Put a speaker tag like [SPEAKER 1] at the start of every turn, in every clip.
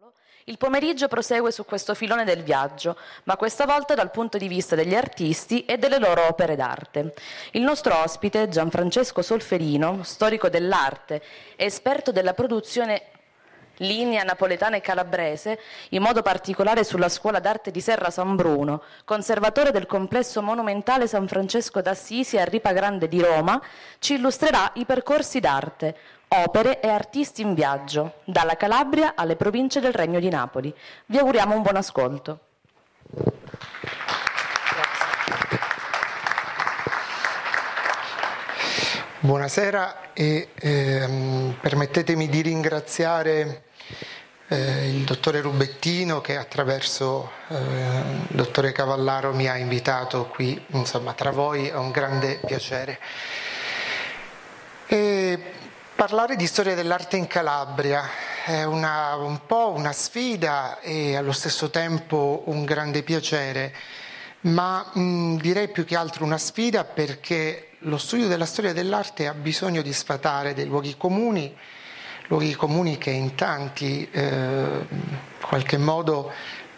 [SPEAKER 1] Il pomeriggio prosegue su questo filone del viaggio, ma questa volta dal punto di vista degli artisti e delle loro opere d'arte. Il nostro ospite, Gianfrancesco Solferino, storico dell'arte e esperto della produzione linea napoletana e calabrese, in modo particolare sulla Scuola d'Arte di Serra San Bruno, conservatore del complesso monumentale San Francesco d'Assisi a Ripa Grande di Roma, ci illustrerà i percorsi d'arte, opere e artisti in viaggio, dalla Calabria alle province del Regno di Napoli. Vi auguriamo un buon ascolto.
[SPEAKER 2] Buonasera e permettetemi di ringraziare il dottore Rubettino che attraverso il dottore Cavallaro mi ha invitato qui, insomma, tra voi è un grande piacere. Parlare di storia dell'arte in Calabria è un po' una sfida e allo stesso tempo un grande piacere, ma direi più che altro una sfida perché lo studio della storia dell'arte ha bisogno di sfatare dei luoghi comuni che in tanti, in qualche modo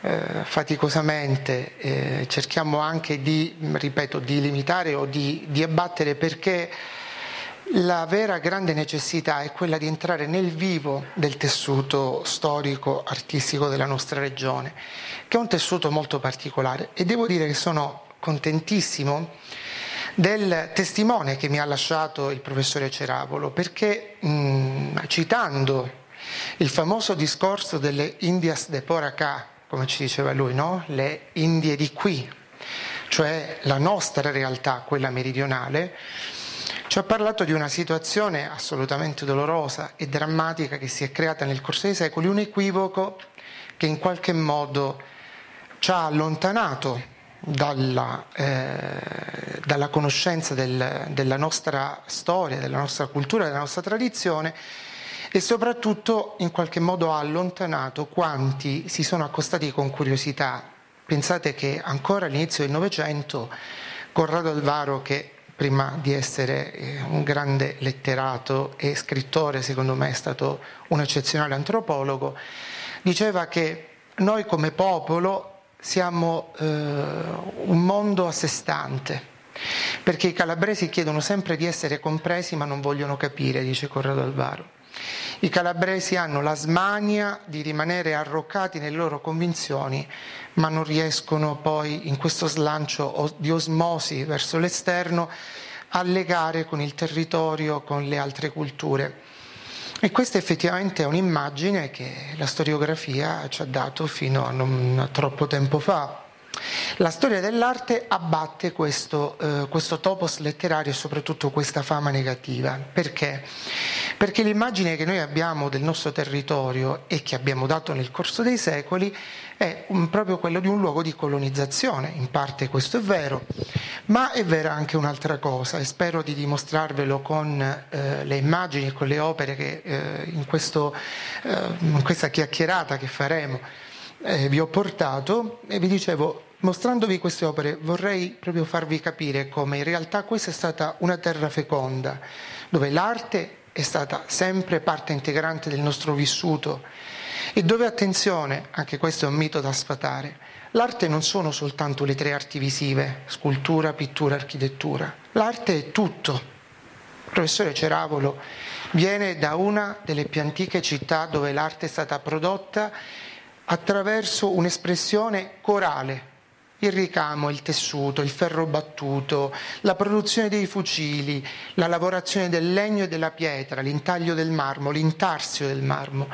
[SPEAKER 2] faticosamente cerchiamo anche di limitare o di abbattere, perché la vera grande necessità è quella di entrare nel vivo del tessuto storico, artistico della nostra regione, che è un tessuto molto particolare, e devo dire che sono contentissimo del testimone che mi ha lasciato il professore Ceravolo, perché citando il famoso discorso delle Indias de por acá, come ci diceva lui, no? Le Indie di qui, cioè la nostra realtà, quella meridionale, ci ha parlato di una situazione assolutamente dolorosa e drammatica che si è creata nel corso dei secoli, un equivoco che in qualche modo ci ha allontanato dalla conoscenza della nostra storia, della nostra cultura, della nostra tradizione, e soprattutto in qualche modo ha allontanato quanti si sono accostati con curiosità. Pensate che ancora all'inizio del Novecento Corrado Alvaro, che prima di essere un grande letterato e scrittore, secondo me è stato un eccezionale antropologo, diceva che noi come popolo siamo un mondo a sé stante, perché i calabresi chiedono sempre di essere compresi ma non vogliono capire, dice Corrado Alvaro. I calabresi hanno la smania di rimanere arroccati nelle loro convinzioni, ma non riescono poi in questo slancio di osmosi verso l'esterno a legare con il territorio, con le altre culture. E questa effettivamente è un'immagine che la storiografia ci ha dato fino a non troppo tempo fa. La storia dell'arte abbatte questo topos letterario e soprattutto questa fama negativa. Perché? Perché l'immagine che noi abbiamo del nostro territorio e che abbiamo dato nel corso dei secoli è proprio quello di un luogo di colonizzazione. In parte questo è vero, ma è vera anche un'altra cosa, e spero di dimostrarvelo con le immagini e con le opere che in questa chiacchierata che faremo vi ho portato. E vi dicevo, mostrandovi queste opere vorrei proprio farvi capire come in realtà questa è stata una terra feconda, dove l'arte è stata sempre parte integrante del nostro vissuto e dove, attenzione, anche questo è un mito da sfatare, l'arte non sono soltanto le tre arti visive, scultura, pittura, architettura, l'arte è tutto. Il professore Ceravolo viene da una delle più antiche città dove l'arte è stata prodotta attraverso un'espressione corale. Il ricamo, il tessuto, il ferro battuto, la produzione dei fucili, la lavorazione del legno e della pietra, l'intaglio del marmo, l'intarsio del marmo.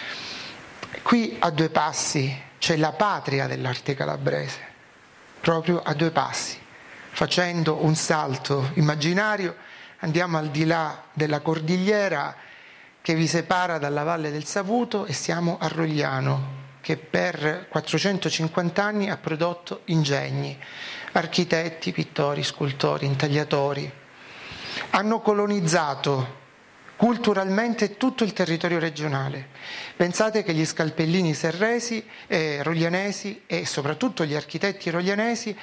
[SPEAKER 2] Qui a due passi c'è la patria dell'arte calabrese, proprio a due passi. Facendo un salto immaginario andiamo al di là della cordigliera che vi separa dalla Valle del Savuto e siamo a Rogliano, che per 450 anni ha prodotto ingegni, architetti, pittori, scultori, intagliatori. Hanno colonizzato culturalmente tutto il territorio regionale. Pensate che gli scalpellini serresi, roglianesi e soprattutto gli architetti roglianesi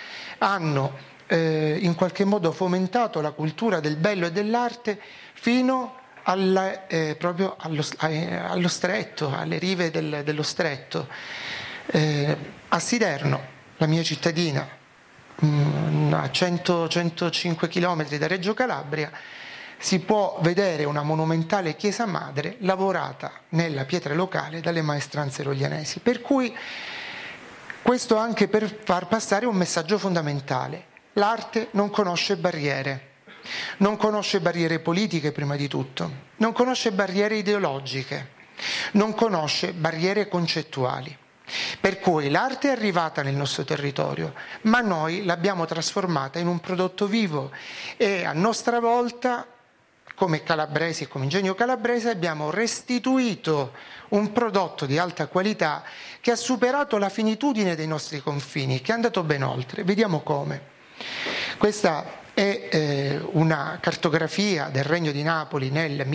[SPEAKER 2] hanno in qualche modo fomentato la cultura del bello e dell'arte fino proprio allo stretto, alle rive dello stretto. A Siderno, la mia cittadina, a 100-105 km da Reggio Calabria, si può vedere una monumentale chiesa madre lavorata nella pietra locale dalle maestranze roglianesi. Per cui questo anche per far passare un messaggio fondamentale: l'arte non conosce barriere. Non conosce barriere politiche prima di tutto, non conosce barriere ideologiche, non conosce barriere concettuali. Per cui l'arte è arrivata nel nostro territorio, ma noi l'abbiamo trasformata in un prodotto vivo e a nostra volta, come calabresi e come Ingegno Calabrese, abbiamo restituito un prodotto di alta qualità che ha superato la finitudine dei nostri confini, che è andato ben oltre. Vediamo come. Questa è una cartografia del Regno di Napoli nel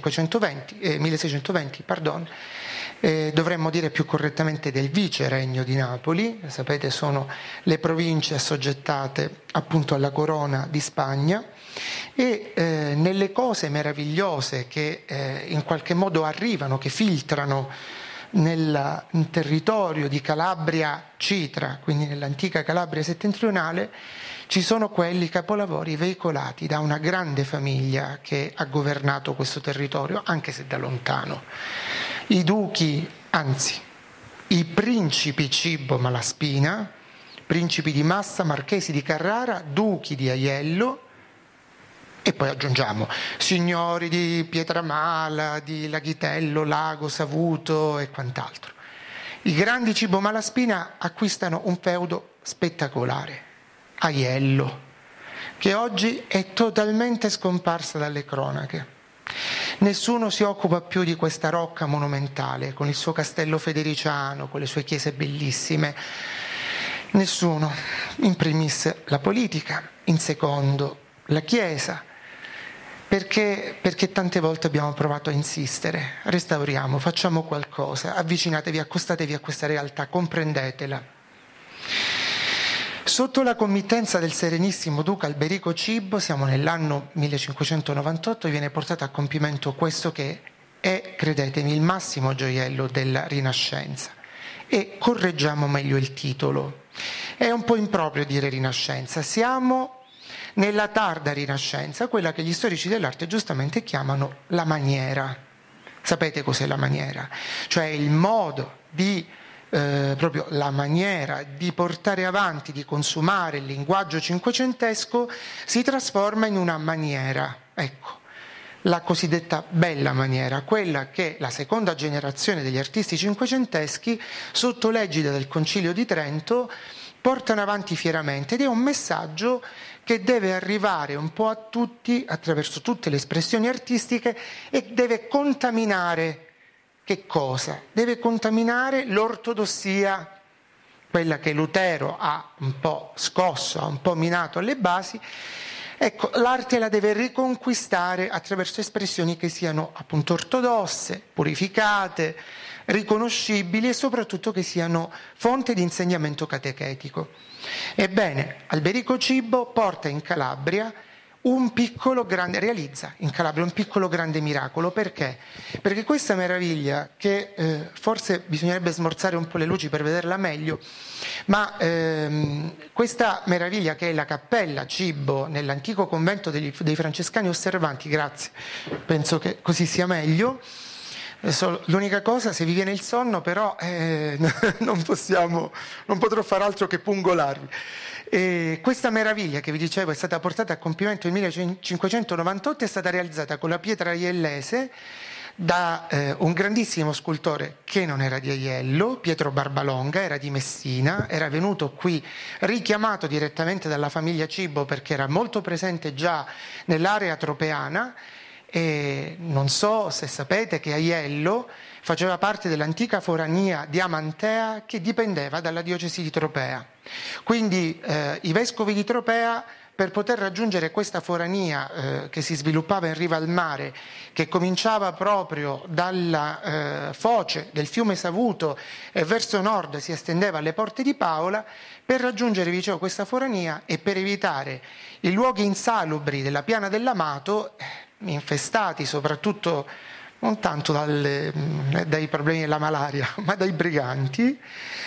[SPEAKER 2] 1620, dovremmo dire più correttamente del Viceregno di Napoli. Sapete, sono le province assoggettate appunto alla corona di Spagna, e nelle cose meravigliose che in qualche modo arrivano, che filtrano nel territorio di Calabria Citra, quindi nell'antica Calabria settentrionale, ci sono quelli capolavori veicolati da una grande famiglia che ha governato questo territorio, anche se da lontano. I duchi, anzi, i principi Cibo Malaspina, principi di Massa, marchesi di Carrara, duchi di Aiello, e poi aggiungiamo signori di Pietramala, di Laghitello, Lago, Savuto e quant'altro. I grandi Cibo Malaspina acquistano un feudo spettacolare, Aiello, che oggi è totalmente scomparsa dalle cronache. Nessuno si occupa più di questa rocca monumentale, con il suo castello federiciano, con le sue chiese bellissime. Nessuno, in primis la politica, in secondo la Chiesa, perché tante volte abbiamo provato a insistere: restauriamo, facciamo qualcosa, avvicinatevi, accostatevi a questa realtà, comprendetela. Sotto la committenza del Serenissimo Duca Alberico Cibo, siamo nell'anno 1598, viene portato a compimento questo che è, credetemi, il massimo gioiello della Rinascenza. E correggiamo meglio il titolo. È un po' improprio dire Rinascenza, siamo nella tarda Rinascenza, quella che gli storici dell'arte giustamente chiamano la maniera. Sapete cos'è la maniera? Cioè il modo di proprio la maniera di portare avanti, di consumare il linguaggio cinquecentesco si trasforma in una maniera, ecco, la cosiddetta bella maniera, quella che la seconda generazione degli artisti cinquecenteschi, sotto l'egida del Concilio di Trento, portano avanti fieramente, ed è un messaggio che deve arrivare un po' a tutti attraverso tutte le espressioni artistiche e deve contaminare. Che cosa? Deve contaminare l'ortodossia, quella che Lutero ha un po' scosso, ha un po' minato alle basi. Ecco, l'arte la deve riconquistare attraverso espressioni che siano appunto ortodosse, purificate, riconoscibili e soprattutto che siano fonte di insegnamento catechetico. Ebbene, Alberico Cibo porta in Calabria realizza in Calabria un piccolo grande miracolo. Perché? Perché questa meraviglia, che forse bisognerebbe smorzare un po' le luci per vederla meglio, ma questa meraviglia, che è la cappella Cibo nell'antico convento dei francescani osservanti, grazie, penso che così sia meglio. L'unica cosa, se vi viene il sonno, però non potrò fare altro che pungolarvi. E questa meraviglia che vi dicevo è stata portata a compimento nel 1598, è stata realizzata con la pietra aiellese da un grandissimo scultore che non era di Aiello, Pietro Barbalonga, era di Messina, era venuto qui richiamato direttamente dalla famiglia Cibo perché era molto presente già nell'area tropeana. E non so se sapete che Aiello faceva parte dell'antica forania diamantea che dipendeva dalla diocesi di Tropea. Quindi i vescovi di Tropea, per poter raggiungere questa forania che si sviluppava in riva al mare, che cominciava proprio dalla foce del fiume Savuto e verso nord si estendeva alle Porte di Paola, per raggiungere, vi dicevo, questa forania e per evitare i luoghi insalubri della piana dell'Amato, infestati soprattutto non tanto dai problemi della malaria, ma dai briganti,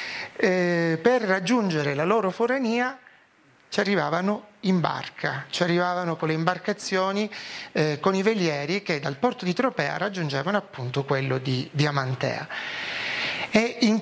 [SPEAKER 2] per raggiungere la loro forania ci arrivavano in barca, ci arrivavano con le imbarcazioni, con i velieri che dal porto di Tropea raggiungevano appunto quello di Amantea. E in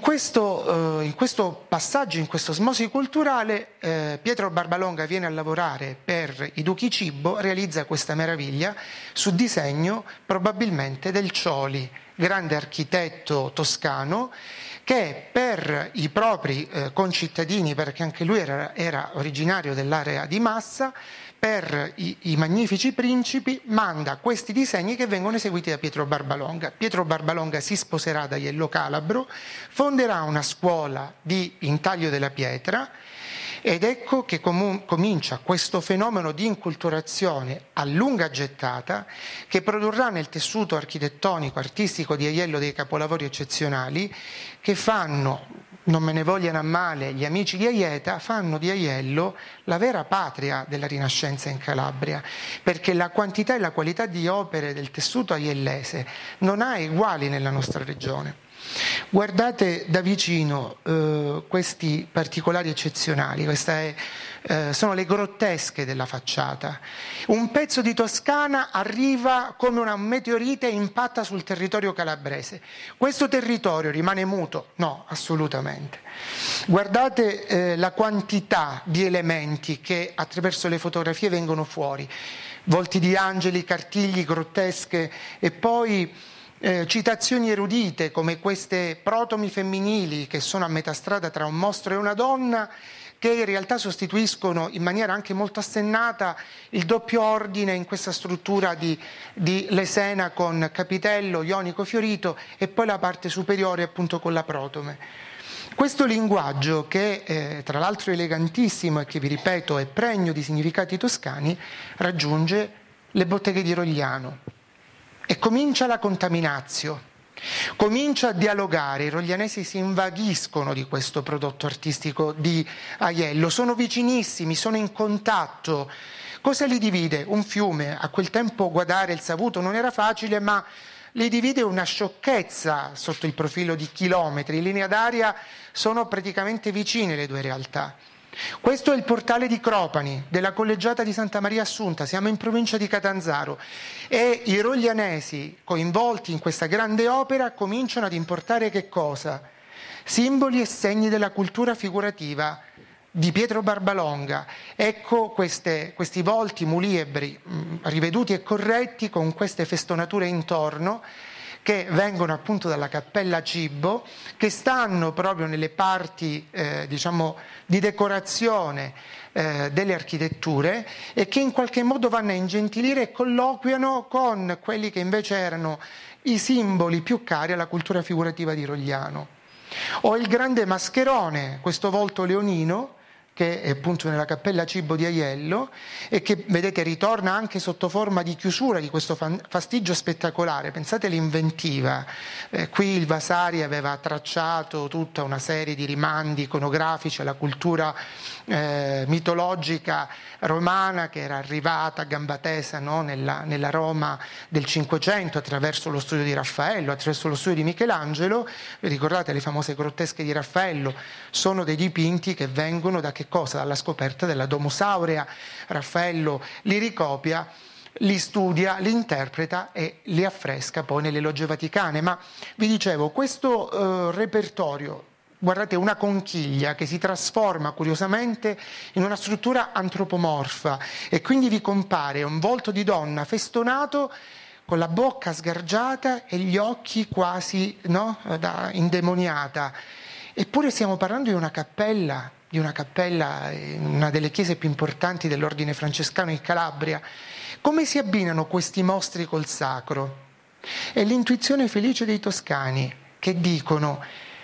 [SPEAKER 2] questo passaggio, in questo osmosi culturale, Pietro Barbalonga viene a lavorare per i duchi Cibo, realizza questa meraviglia su disegno probabilmente del Cioli, grande architetto toscano, che per i propri concittadini, perché anche lui era originario dell'area di Massa, per i magnifici principi manda questi disegni che vengono eseguiti da Pietro Barbalonga. Pietro Barbalonga si sposerà da Iello Calabro, fonderà una scuola di intaglio della pietra ed ecco che comincia questo fenomeno di inculturazione a lunga gettata che produrrà nel tessuto architettonico, artistico di Aiello dei capolavori eccezionali che fanno, non me ne vogliano a male gli amici di Aieta, fanno di Aiello la vera patria della Rinascenza in Calabria, perché la quantità e la qualità di opere del tessuto aiellese non ha eguali nella nostra regione. Guardate da vicino questi particolari eccezionali, sono le grottesche della facciata. Un pezzo di Toscana arriva come una meteorite e impatta sul territorio calabrese. Questo territorio rimane muto? No, assolutamente. Guardate la quantità di elementi che attraverso le fotografie vengono fuori. Volti di angeli, cartigli, grottesche e poi citazioni erudite come queste protomi femminili che sono a metà strada tra un mostro e una donna, che in realtà sostituiscono in maniera anche molto assennata il doppio ordine in questa struttura di lesena con capitello ionico fiorito e poi la parte superiore appunto con la protome. Questo linguaggio che è tra l'altro elegantissimo e che vi ripeto è pregno di significati toscani raggiunge le botteghe di Rogliano. E comincia la contaminazio, comincia a dialogare, i roglianesi si invaghiscono di questo prodotto artistico di Aiello, sono vicinissimi, sono in contatto. Cosa li divide? Un fiume, a quel tempo guardare il Savuto non era facile, ma li divide una sciocchezza sotto il profilo di chilometri, in linea d'aria sono praticamente vicine le due realtà. Questo è il portale di Cropani, della collegiata di Santa Maria Assunta, siamo in provincia di Catanzaro e i roglianesi coinvolti in questa grande opera cominciano ad importare che cosa? Simboli e segni della cultura figurativa di Pietro Barbalonga. Ecco questi volti muliebri riveduti e corretti con queste festonature intorno che vengono appunto dalla Cappella Cibo, che stanno proprio nelle parti di decorazione delle architetture e che in qualche modo vanno a ingentilire e colloquiano con quelli che invece erano i simboli più cari alla cultura figurativa di Rogliano. O il grande mascherone, questo volto leonino, che è appunto nella Cappella Cibo di Aiello e che vedete ritorna anche sotto forma di chiusura di questo fastigio spettacolare. Pensate all'inventiva, qui il Vasari aveva tracciato tutta una serie di rimandi iconografici alla cultura mitologica romana che era arrivata a gamba tesa, no? nella Roma del Cinquecento attraverso lo studio di Raffaello, attraverso lo studio di Michelangelo. Vi ricordate le famose grottesche di Raffaello? Sono dei dipinti che vengono da che cosa? Dalla scoperta della Domus Aurea. Raffaello li ricopia, li studia, li interpreta e li affresca poi nelle logge vaticane. Ma vi dicevo, questo repertorio, guardate, una conchiglia che si trasforma curiosamente in una struttura antropomorfa e quindi vi compare un volto di donna festonato con la bocca sgargiata e gli occhi quasi indemoniata. Eppure stiamo parlando di una cappella, una delle chiese più importanti dell'ordine francescano in Calabria. Come si abbinano questi mostri col sacro? È l'intuizione felice dei toscani che dicono,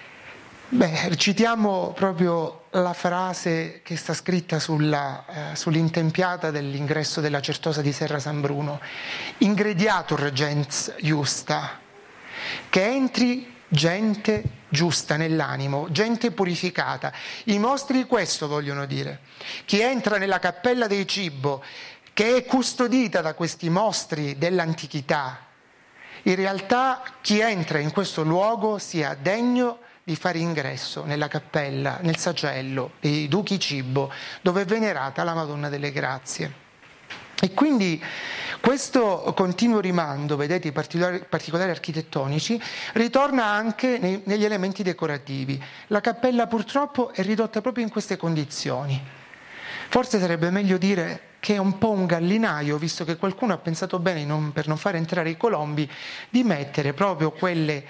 [SPEAKER 2] citiamo proprio la frase che sta scritta sull'intempiata dell'ingresso della Certosa di Serra San Bruno: ingrediatur gens justa, che entri gente giusta nell'animo, gente purificata. I mostri questo vogliono dire. Chi entra nella Cappella dei Cibo, che è custodita da questi mostri dell'antichità, in realtà chi entra in questo luogo sia degno di fare ingresso nella cappella, nel sacello dei Duchi Cibo, dove è venerata la Madonna delle Grazie. E quindi questo continuo rimando, vedete, i particolari architettonici, ritorna anche negli elementi decorativi. La cappella purtroppo è ridotta proprio in queste condizioni. Forse sarebbe meglio dire che è un po' un gallinaio, visto che qualcuno ha pensato bene, per non far entrare i colombi, di mettere proprio quelle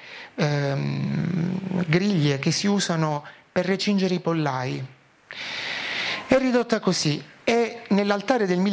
[SPEAKER 2] griglie che si usano per recingere i pollai. È ridotta così. E nell'altare del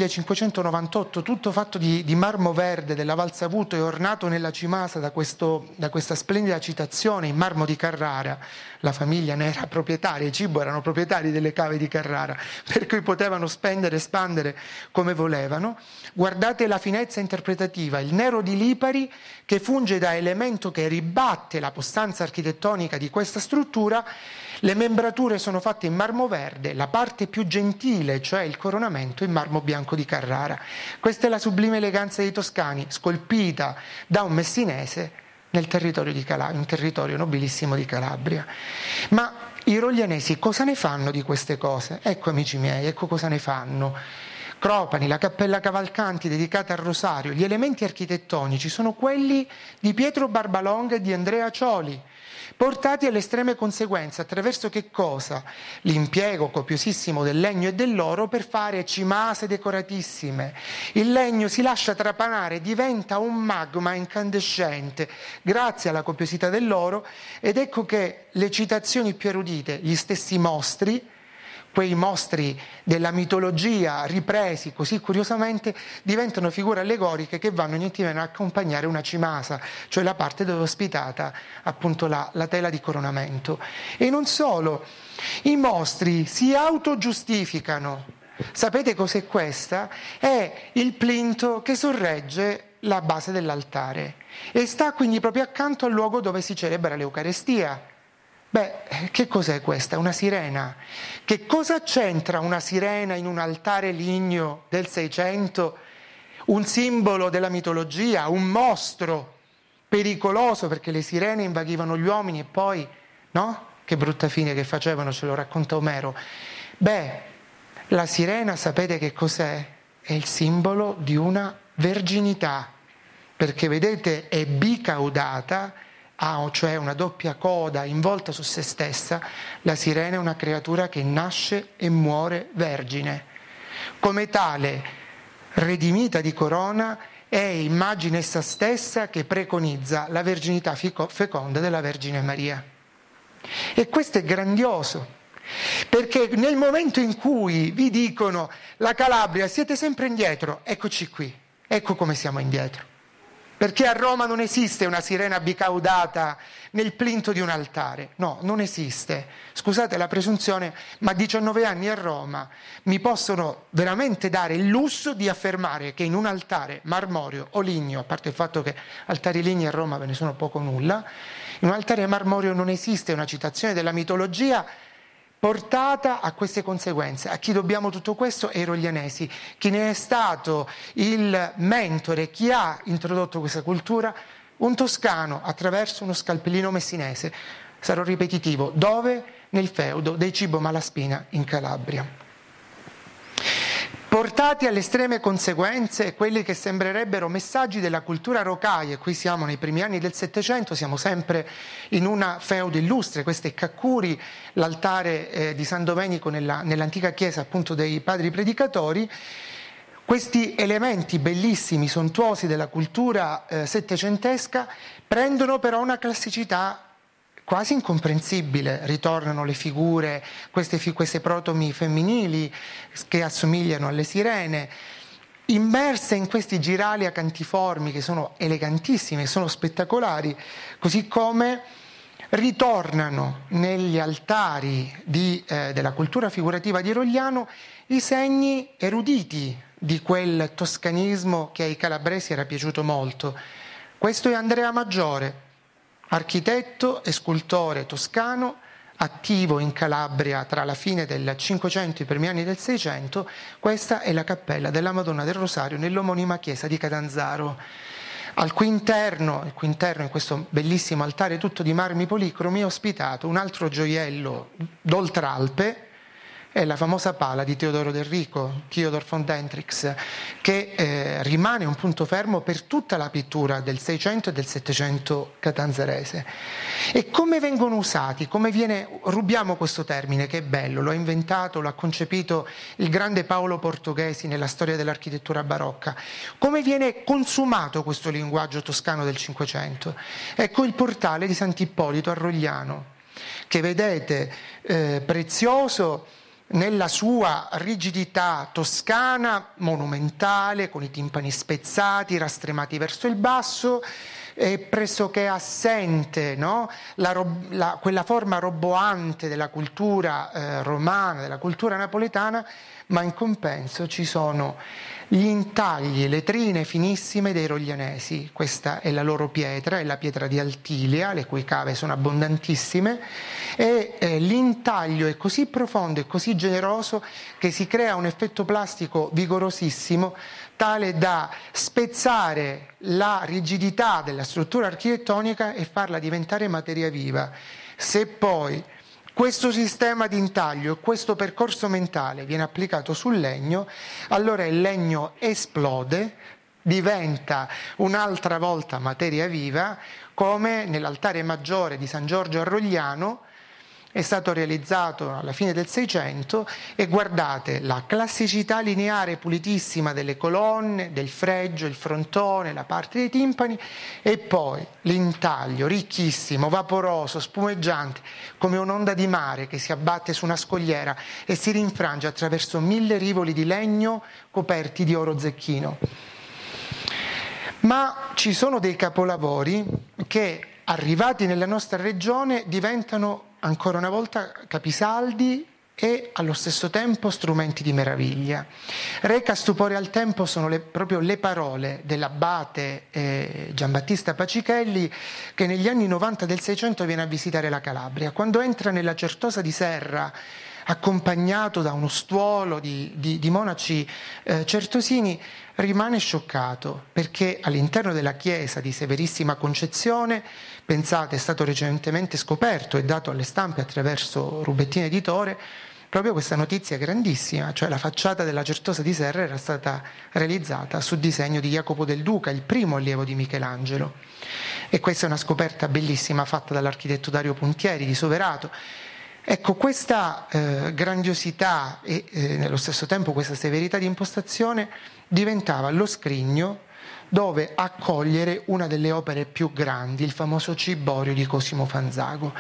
[SPEAKER 2] 1598, tutto fatto di marmo verde della Val Savuto e ornato nella cimasa da questa splendida citazione in marmo di Carrara. La famiglia ne era proprietaria, i Cibo erano proprietari delle cave di Carrara, per cui potevano spendere e espandere come volevano. Guardate la finezza interpretativa, il nero di Lipari che funge da elemento che ribatte la costanza architettonica di questa struttura. Le membrature sono fatte in marmo verde, la parte più gentile, cioè il coronamento, in marmo bianco di Carrara. Questa è la sublime eleganza dei toscani, scolpita da un messinese nel territorio di Calabria, un territorio nobilissimo di Calabria. Ma i roglianesi cosa ne fanno di queste cose? Ecco, amici miei, ecco cosa ne fanno. Cropani, la cappella Cavalcanti dedicata al Rosario, gli elementi architettonici sono quelli di Pietro Barbalonga e di Andrea Cioli, portati alle estreme conseguenze attraverso che cosa? L'impiego copiosissimo del legno e dell'oro per fare cimase decoratissime. Il legno si lascia trapanare, diventa un magma incandescente grazie alla copiosità dell'oro, ed ecco che le citazioni più erudite, gli stessi mostri, quei mostri della mitologia ripresi così curiosamente, diventano figure allegoriche che vanno niente meno a accompagnare una cimasa, cioè la parte dove è ospitata appunto la tela di coronamento. E non solo, i mostri si autogiustificano. Sapete cos'è questa? È il plinto che sorregge la base dell'altare e sta quindi proprio accanto al luogo dove si celebra l'Eucarestia. Beh, che cos'è questa? Una sirena. Che cosa c'entra una sirena in un altare ligneo del 600? Un simbolo della mitologia, un mostro pericoloso, perché le sirene invaghivano gli uomini e poi, no? Che brutta fine che facevano, ce lo racconta Omero. Beh, la sirena sapete che cos'è? È il simbolo di una verginità, perché vedete è bicaudata, ha cioè una doppia coda involta su se stessa. La sirena è una creatura che nasce e muore vergine. Come tale, redimita di corona, è immagine essa stessa che preconizza la verginità feconda della Vergine Maria. E questo è grandioso, perché nel momento in cui vi dicono la Calabria siete sempre indietro, eccoci qui, ecco come siamo indietro. Perché a Roma non esiste una sirena bicaudata nel plinto di un altare. No, non esiste. Scusate la presunzione, ma a 19 anni a Roma mi possono veramente dare il lusso di affermare che in un altare marmoreo o ligneo, a parte il fatto che altari lignei a Roma ve ne sono poco o nulla, in un altare marmoreo non esiste una citazione della mitologia portata a queste conseguenze. A chi dobbiamo tutto questo? Ai roglianesi. Chi ne è stato il mentore, chi ha introdotto questa cultura? Un toscano attraverso uno scalpellino messinese. Sarò ripetitivo. Dove? Nel feudo dei Cibo Malaspina in Calabria. Portati alle estreme conseguenze, quelli che sembrerebbero messaggi della cultura rocaia, qui siamo nei primi anni del Settecento, siamo sempre in una feudo illustre, questo è Caccuri, l'altare di San Domenico nell'antica chiesa appunto dei padri predicatori. Questi elementi bellissimi, sontuosi della cultura settecentesca prendono però una classicità quasi incomprensibile. Ritornano le figure, queste protomi femminili che assomigliano alle sirene, immerse in questi girali acantiformi che sono elegantissimi, sono spettacolari, così come ritornano negli altari della cultura figurativa di Rogliano i segni eruditi di quel toscanismo che ai calabresi era piaciuto molto. Questo è Andrea Maggiore, architetto e scultore toscano, attivo in Calabria tra la fine del Cinquecento e i primi anni del Seicento. Questa è la cappella della Madonna del Rosario nell'omonima chiesa di Catanzaro. Il cui interno, in questo bellissimo altare tutto di marmi policromi, è ospitato un altro gioiello d'Oltralpe, è la famosa pala di Teodoro Del Rico, Theodor von Dentrix, che rimane un punto fermo per tutta la pittura del Seicento e del Settecento catanzarese. E come vengono usati? Rubiamo questo termine che è bello, lo ha inventato, lo ha concepito il grande Paolo Portoghesi nella storia dell'architettura barocca. Come viene consumato questo linguaggio toscano del Cinquecento? Ecco il portale di Sant'Ippolito a Rogliano, che vedete prezioso nella sua rigidità toscana, monumentale, con i timpani spezzati, rastremati verso il basso, è pressoché assente, no? Quella forma roboante della cultura romana, della cultura napoletana, ma in compenso ci sono gli intagli, le trine finissime dei roglianesi. Questa è la loro pietra, è la pietra di Altilia, le cui cave sono abbondantissime, e l'intaglio è così profondo e così generoso che si crea un effetto plastico vigorosissimo, tale da spezzare la rigidità della struttura architettonica e farla diventare materia viva. Se poi questo sistema di intaglio e questo percorso mentale viene applicato sul legno, allora il legno esplode, diventa un'altra volta materia viva, come nell'altare maggiore di San Giorgio a Rogliano. È stato realizzato alla fine del Seicento e guardate la classicità lineare pulitissima delle colonne, del fregio, il frontone, la parte dei timpani, e poi l'intaglio ricchissimo, vaporoso, spumeggiante, come un'onda di mare che si abbatte su una scogliera e si rinfrange attraverso 1000 rivoli di legno coperti di oro zecchino. Ma ci sono dei capolavori che, arrivati nella nostra regione, diventano ancora una volta capisaldi e allo stesso tempo strumenti di meraviglia. Reca stupore al tempo sono proprio le parole dell'abate Giambattista Pacichelli, che negli anni 90 del Seicento viene a visitare la Calabria. Quando entra nella Certosa di Serra, accompagnato da uno stuolo di monaci certosini, rimane scioccato, perché all'interno della chiesa di Severissima Concezione, pensate, è stato recentemente scoperto e dato alle stampe attraverso Rubettino Editore, proprio questa notizia grandissima, cioè la facciata della Certosa di Serra era stata realizzata su disegno di Jacopo del Duca, il primo allievo di Michelangelo. E questa è una scoperta bellissima fatta dall'architetto Dario Puntieri di Soverato. Ecco, questa grandiosità e nello stesso tempo questa severità di impostazione diventava lo scrigno dove accogliere una delle opere più grandi, il famoso Ciborio di Cosimo Fanzago.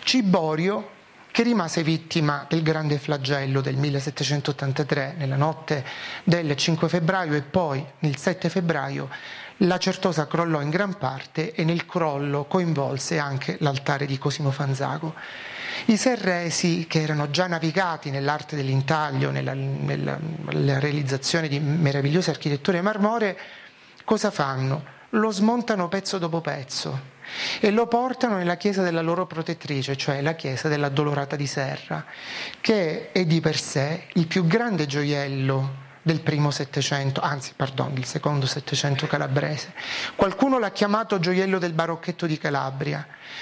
[SPEAKER 2] Ciborio che rimase vittima del grande flagello del 1783, nella notte del 5 febbraio, e poi nel 7 febbraio la Certosa crollò in gran parte e nel crollo coinvolse anche l'altare di Cosimo Fanzago. I serresi, che erano già navigati nell'arte dell'intaglio, nella realizzazione di meravigliose architetture marmoree, cosa fanno? Lo smontano pezzo dopo pezzo e lo portano nella chiesa della loro protettrice, cioè la chiesa dell'Addolorata di Serra, che è di per sé il più grande gioiello del primo Settecento, del secondo Settecento calabrese. Qualcuno l'ha chiamato gioiello del barocchetto di Calabria,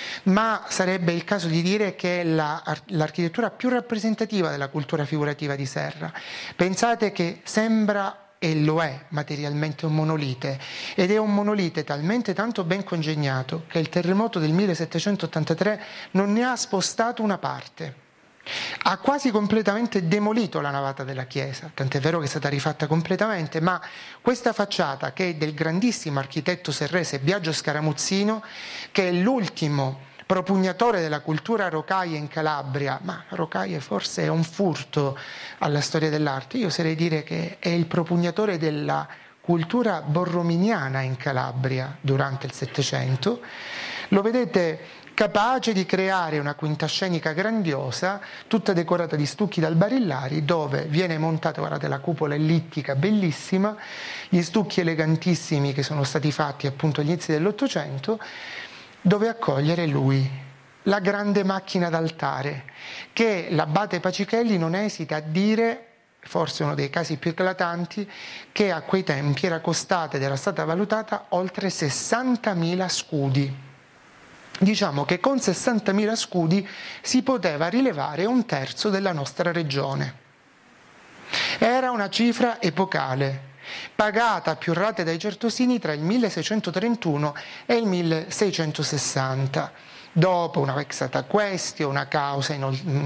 [SPEAKER 2] ma sarebbe il caso di dire che è l'architettura più rappresentativa della cultura figurativa di Serra. Pensate che sembra, e lo è materialmente, un monolite, ed è un monolite talmente tanto ben congegnato che il terremoto del 1783 non ne ha spostato una parte. Ha quasi completamente demolito la navata della chiesa, tant'è vero che è stata rifatta completamente, ma questa facciata, che è del grandissimo architetto serrese Biagio Scaramuzzino, che è l'ultimo propugnatore della cultura rocaia in Calabria, ma rocaia forse è un furto alla storia dell'arte, io oserei dire che è il propugnatore della cultura borrominiana in Calabria durante il Settecento. Lo vedete capace di creare una quinta scenica grandiosa, tutta decorata di stucchi dal Barillari, dove viene montata, guardate, la cupola ellittica bellissima, gli stucchi elegantissimi che sono stati fatti appunto agli inizi dell'Ottocento, dove accogliere lui, la grande macchina d'altare, che l'abate Pacichelli non esita a dire, forse uno dei casi più eclatanti, che a quei tempi era costata ed era stata valutata oltre 60.000 scudi. Diciamo che con 60.000 scudi si poteva rilevare un terzo della nostra regione. Era una cifra epocale, pagata a più rate dai certosini tra il 1631 e il 1660. Dopo una vexata quaestio, una causa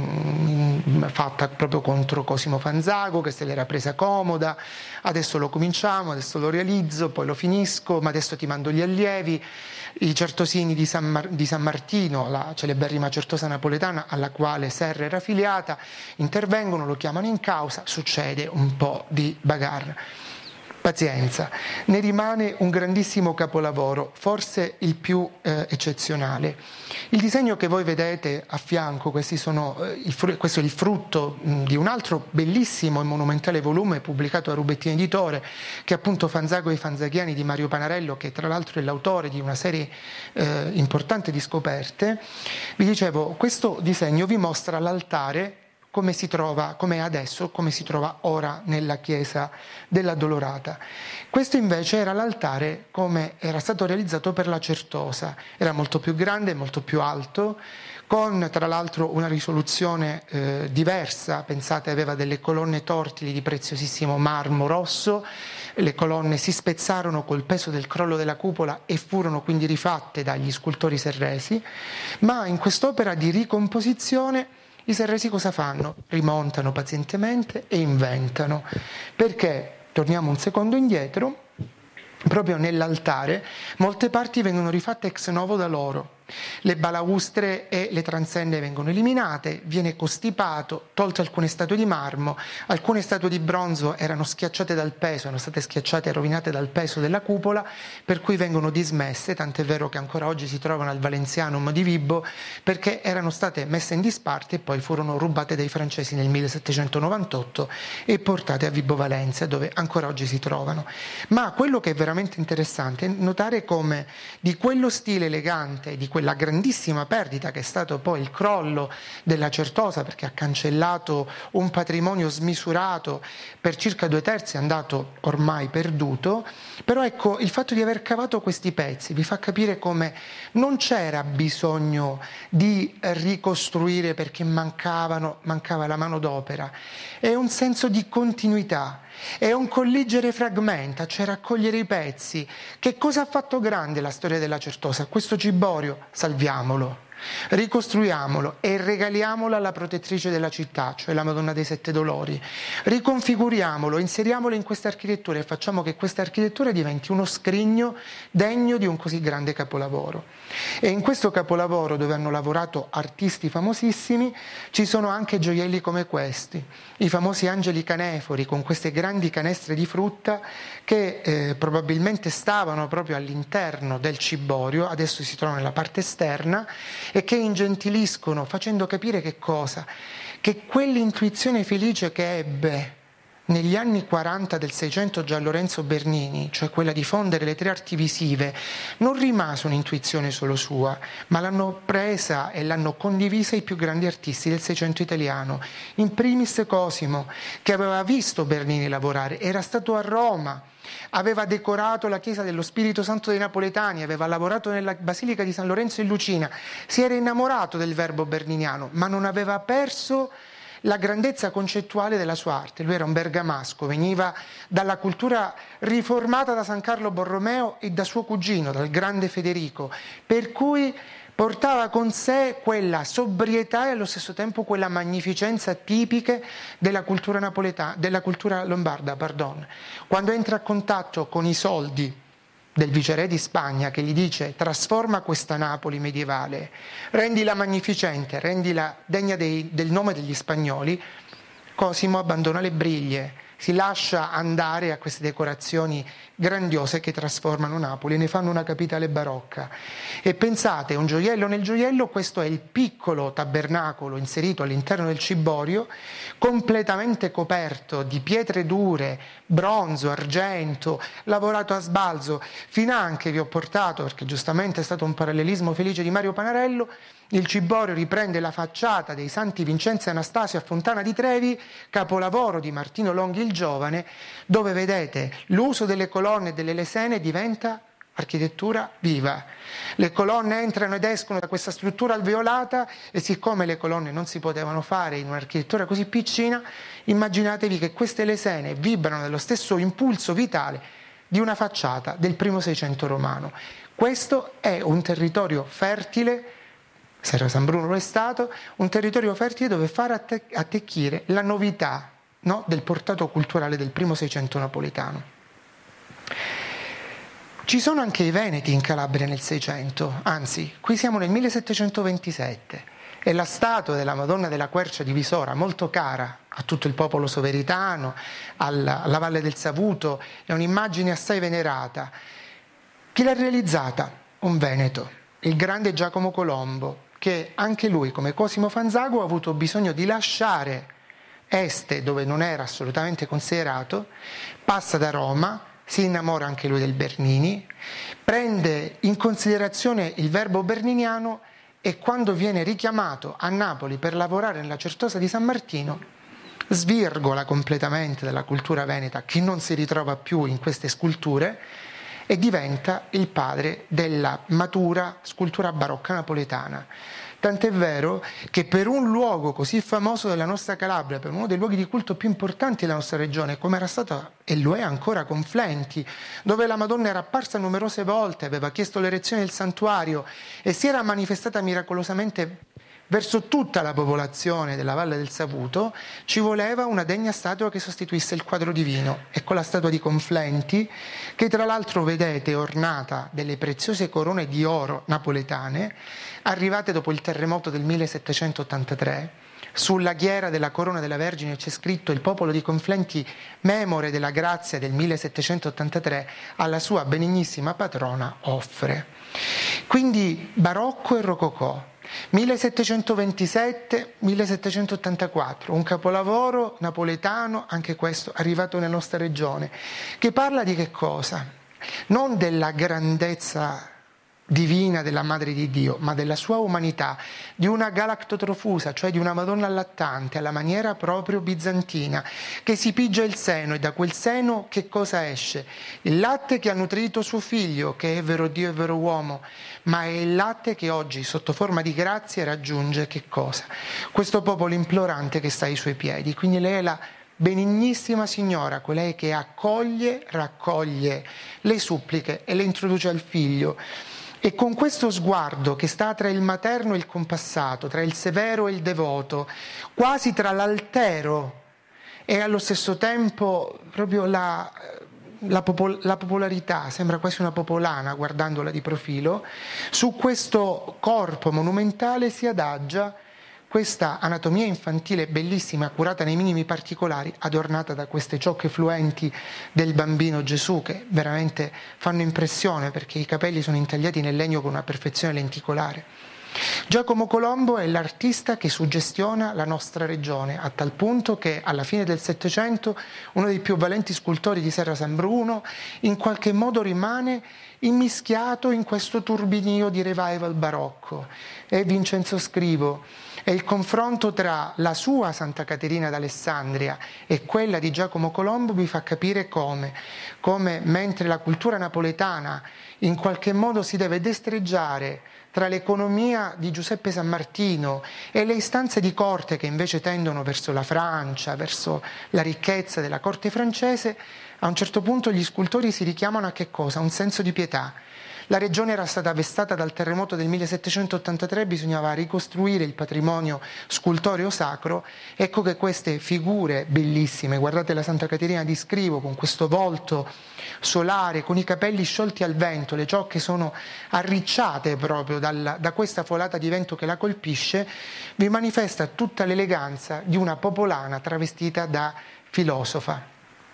[SPEAKER 2] fatta proprio contro Cosimo Fanzago, che se l'era presa comoda, adesso lo cominciamo, adesso lo realizzo, poi lo finisco, ma adesso ti mando gli allievi. I certosini di San Martino, la celeberrima certosa napoletana alla quale Serra era affiliata, intervengono, lo chiamano in causa, succede un po' di bagarre. Pazienza, ne rimane un grandissimo capolavoro, forse il più eccezionale. Il disegno che voi vedete a fianco, questo è il frutto di un altro bellissimo e monumentale volume pubblicato a Rubettini Editore, che è appunto Fanzago e i Fanzaghiani di Mario Panarello, che tra l'altro è l'autore di una serie importante di scoperte. Vi dicevo, questo disegno vi mostra l'altare come si trova ora nella chiesa della Dolorata. Questo invece era l'altare come era stato realizzato per la Certosa, era molto più grande, molto più alto, con tra l'altro una risoluzione diversa, pensate aveva delle colonne tortili di preziosissimo marmo rosso, le colonne si spezzarono col peso del crollo della cupola e furono quindi rifatte dagli scultori serresi, ma in quest'opera di ricomposizione i serresi cosa fanno? Rimontano pazientemente e inventano, perché, torniamo un secondo indietro, proprio nell'altare molte parti vengono rifatte ex novo da loro. Le balaustre e le transenne vengono eliminate, viene costipato, tolte alcune statue di marmo, alcune statue di bronzo erano schiacciate dal peso, erano state schiacciate e rovinate dal peso della cupola, per cui vengono dismesse, tant'è vero che ancora oggi si trovano al Valenzianum di Vibo, perché erano state messe in disparte e poi furono rubate dai francesi nel 1798 e portate a Vibo Valencia, dove ancora oggi si trovano. Ma quello che è veramente interessante è notare come di quello stile elegante, di quella grandissima perdita che è stato poi il crollo della Certosa, perché ha cancellato un patrimonio smisurato per circa 2/3, è andato ormai perduto, però ecco, il fatto di aver cavato questi pezzi vi fa capire come non c'era bisogno di ricostruire perché mancava la manodopera, è un senso di continuità. È un colligere fragmenta, cioè raccogliere i pezzi. Che cosa ha fatto grande la storia della Certosa? Questo ciborio, salviamolo, ricostruiamolo e regaliamolo alla protettrice della città, cioè la Madonna dei Sette Dolori. Riconfiguriamolo, inseriamolo in questa architettura e facciamo che questa architettura diventi uno scrigno degno di un così grande capolavoro. E in questo capolavoro, dove hanno lavorato artisti famosissimi, ci sono anche gioielli come questi, i famosi angeli canefori con queste grandi canestre di frutta che probabilmente stavano proprio all'interno del ciborio, adesso si trovano nella parte esterna, e che ingentiliscono, facendo capire che cosa? Che quell'intuizione felice che ebbe negli anni 40 del Seicento Gian Lorenzo Bernini, cioè quella di fondere le tre arti visive, non rimase un'intuizione solo sua, ma l'hanno presa e l'hanno condivisa i più grandi artisti del Seicento italiano. In primis Cosimo, che aveva visto Bernini lavorare, era stato a Roma, aveva decorato la chiesa dello Spirito Santo dei Napoletani, aveva lavorato nella Basilica di San Lorenzo in Lucina, si era innamorato del verbo berniniano, ma non aveva perso la grandezza concettuale della sua arte. Lui era un bergamasco, veniva dalla cultura riformata da San Carlo Borromeo e da suo cugino, dal grande Federico, per cui portava con sé quella sobrietà e allo stesso tempo quella magnificenza tipiche della cultura lombarda, Quando entra a contatto con i soldi del viceré di Spagna, che gli dice: trasforma questa Napoli medievale, rendila magnificente, rendila degna del nome degli spagnoli, Cosimo abbandona le briglie, si lascia andare a queste decorazioni grandiose che trasformano Napoli e ne fanno una capitale barocca. E pensate, un gioiello nel gioiello, questo è il piccolo tabernacolo inserito all'interno del ciborio, completamente coperto di pietre dure, bronzo, argento, lavorato a sbalzo, finanche vi ho portato, perché giustamente è stato un parallelismo felice di Mario Panarello, Il ciborio riprende la facciata dei Santi Vincenzo e Anastasio a Fontana di Trevi, capolavoro di Martino Longhi il Giovane, dove vedete l'uso delle colonne e delle lesene diventa architettura viva. Le colonne entrano ed escono da questa struttura alveolata e siccome le colonne non si potevano fare in un'architettura così piccina, immaginatevi che queste lesene vibrano dello stesso impulso vitale di una facciata del primo Seicento romano. Questo è un territorio fertile, Serra San Bruno lo è stato, un territorio fertile dove far attecchire la novità, no, del portato culturale del primo Seicento napoletano. Ci sono anche i Veneti in Calabria nel Seicento, anzi, qui siamo nel 1727 e la statua della Madonna della Quercia di Visora, molto cara a tutto il popolo soveritano, alla Valle del Savuto, è un'immagine assai venerata. Chi l'ha realizzata? Un veneto, il grande Giacomo Colombo, che anche lui, come Cosimo Fanzago, ha avuto bisogno di lasciare Este, dove non era assolutamente considerato, passa da Roma, si innamora anche lui del Bernini, prende in considerazione il verbo berniniano e quando viene richiamato a Napoli per lavorare nella Certosa di San Martino, svirgola completamente dalla cultura veneta che non si ritrova più in queste sculture e diventa il padre della matura scultura barocca napoletana. Tant'è vero che per un luogo così famoso della nostra Calabria, per uno dei luoghi di culto più importanti della nostra regione, come era stato e lo è ancora Conflenti, dove la Madonna era apparsa numerose volte, aveva chiesto l'erezione del santuario e si era manifestata miracolosamente verso tutta la popolazione della Valle del Savuto, ci voleva una degna statua che sostituisse il quadro divino. Ecco la statua di Conflenti, che tra l'altro vedete ornata delle preziose corone di oro napoletane, arrivate dopo il terremoto del 1783. Sulla ghiera della corona della Vergine c'è scritto: il popolo di Conflenti, memore della grazia del 1783, alla sua benignissima patrona offre. Quindi barocco e rococò. 1727-1784, un capolavoro napoletano, anche questo arrivato nella nostra regione, che parla di che cosa? Non della grandezza divina della Madre di Dio, ma della sua umanità, di una galactotrofusa, cioè di una Madonna allattante, alla maniera proprio bizantina, che si pigia il seno e da quel seno che cosa esce? Il latte che ha nutrito suo figlio, che è vero Dio e vero uomo, ma è il latte che oggi, sotto forma di grazie, raggiunge che cosa? Questo popolo implorante che sta ai suoi piedi. Quindi lei è la benignissima Signora, colei che accoglie, raccoglie le suppliche e le introduce al figlio. E con questo sguardo che sta tra il materno e il compassato, tra il severo e il devoto, quasi tra l'altero e allo stesso tempo proprio la popolarità, sembra quasi una popolana guardandola di profilo, su questo corpo monumentale si adagia questa anatomia infantile bellissima, curata nei minimi particolari, adornata da queste ciocche fluenti del bambino Gesù, che veramente fanno impressione perché i capelli sono intagliati nel legno con una perfezione lenticolare. Giacomo Colombo è l'artista che suggestiona la nostra regione, a tal punto che alla fine del Settecento uno dei più valenti scultori di Serra San Bruno in qualche modo rimane immischiato in questo turbinio di revival barocco. È Vincenzo Scrivo. E il confronto tra la sua Santa Caterina d'Alessandria e quella di Giacomo Colombo vi fa capire come mentre la cultura napoletana in qualche modo si deve destreggiare tra l'economia di Giuseppe San Martino e le istanze di corte che invece tendono verso la Francia, verso la ricchezza della corte francese, a un certo punto gli scultori si richiamano a che cosa? Un senso di pietà. La regione era stata vessata dal terremoto del 1783, bisognava ricostruire il patrimonio scultoreo sacro. Ecco che queste figure bellissime, guardate la Santa Caterina di Scrivo con questo volto solare, con i capelli sciolti al vento, le ciocche sono arricciate proprio da questa folata di vento che la colpisce, vi manifesta tutta l'eleganza di una popolana travestita da filosofa.